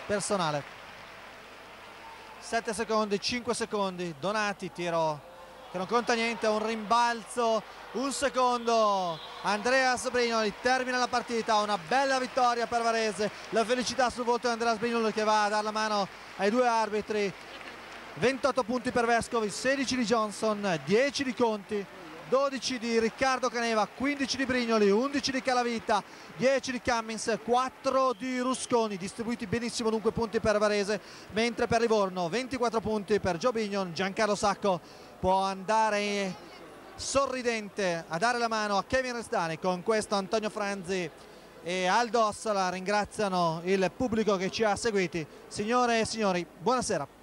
personale. sette secondi, cinque secondi. Donati, tiro che non conta niente, un rimbalzo, un secondo, Andreas Brignoli termina la partita, una bella vittoria per Varese, la felicità sul volto di Andreas Brignoli che va a dare la mano ai due arbitri. Ventotto punti per Vescovi, sedici di Johnson, dieci di Conti, dodici di Riccardo Caneva, quindici di Brignoli, undici di Calavita, dieci di Cummins, quattro di Rusconi, distribuiti benissimo dunque punti per Varese, mentre per Livorno ventiquattro punti per Joe Bignon. Giancarlo Sacco può andare sorridente a dare la mano a Kevin Restani. Con questo Antonio Franzi e Aldo Ossola ringraziano il pubblico che ci ha seguiti. Signore e signori, buonasera.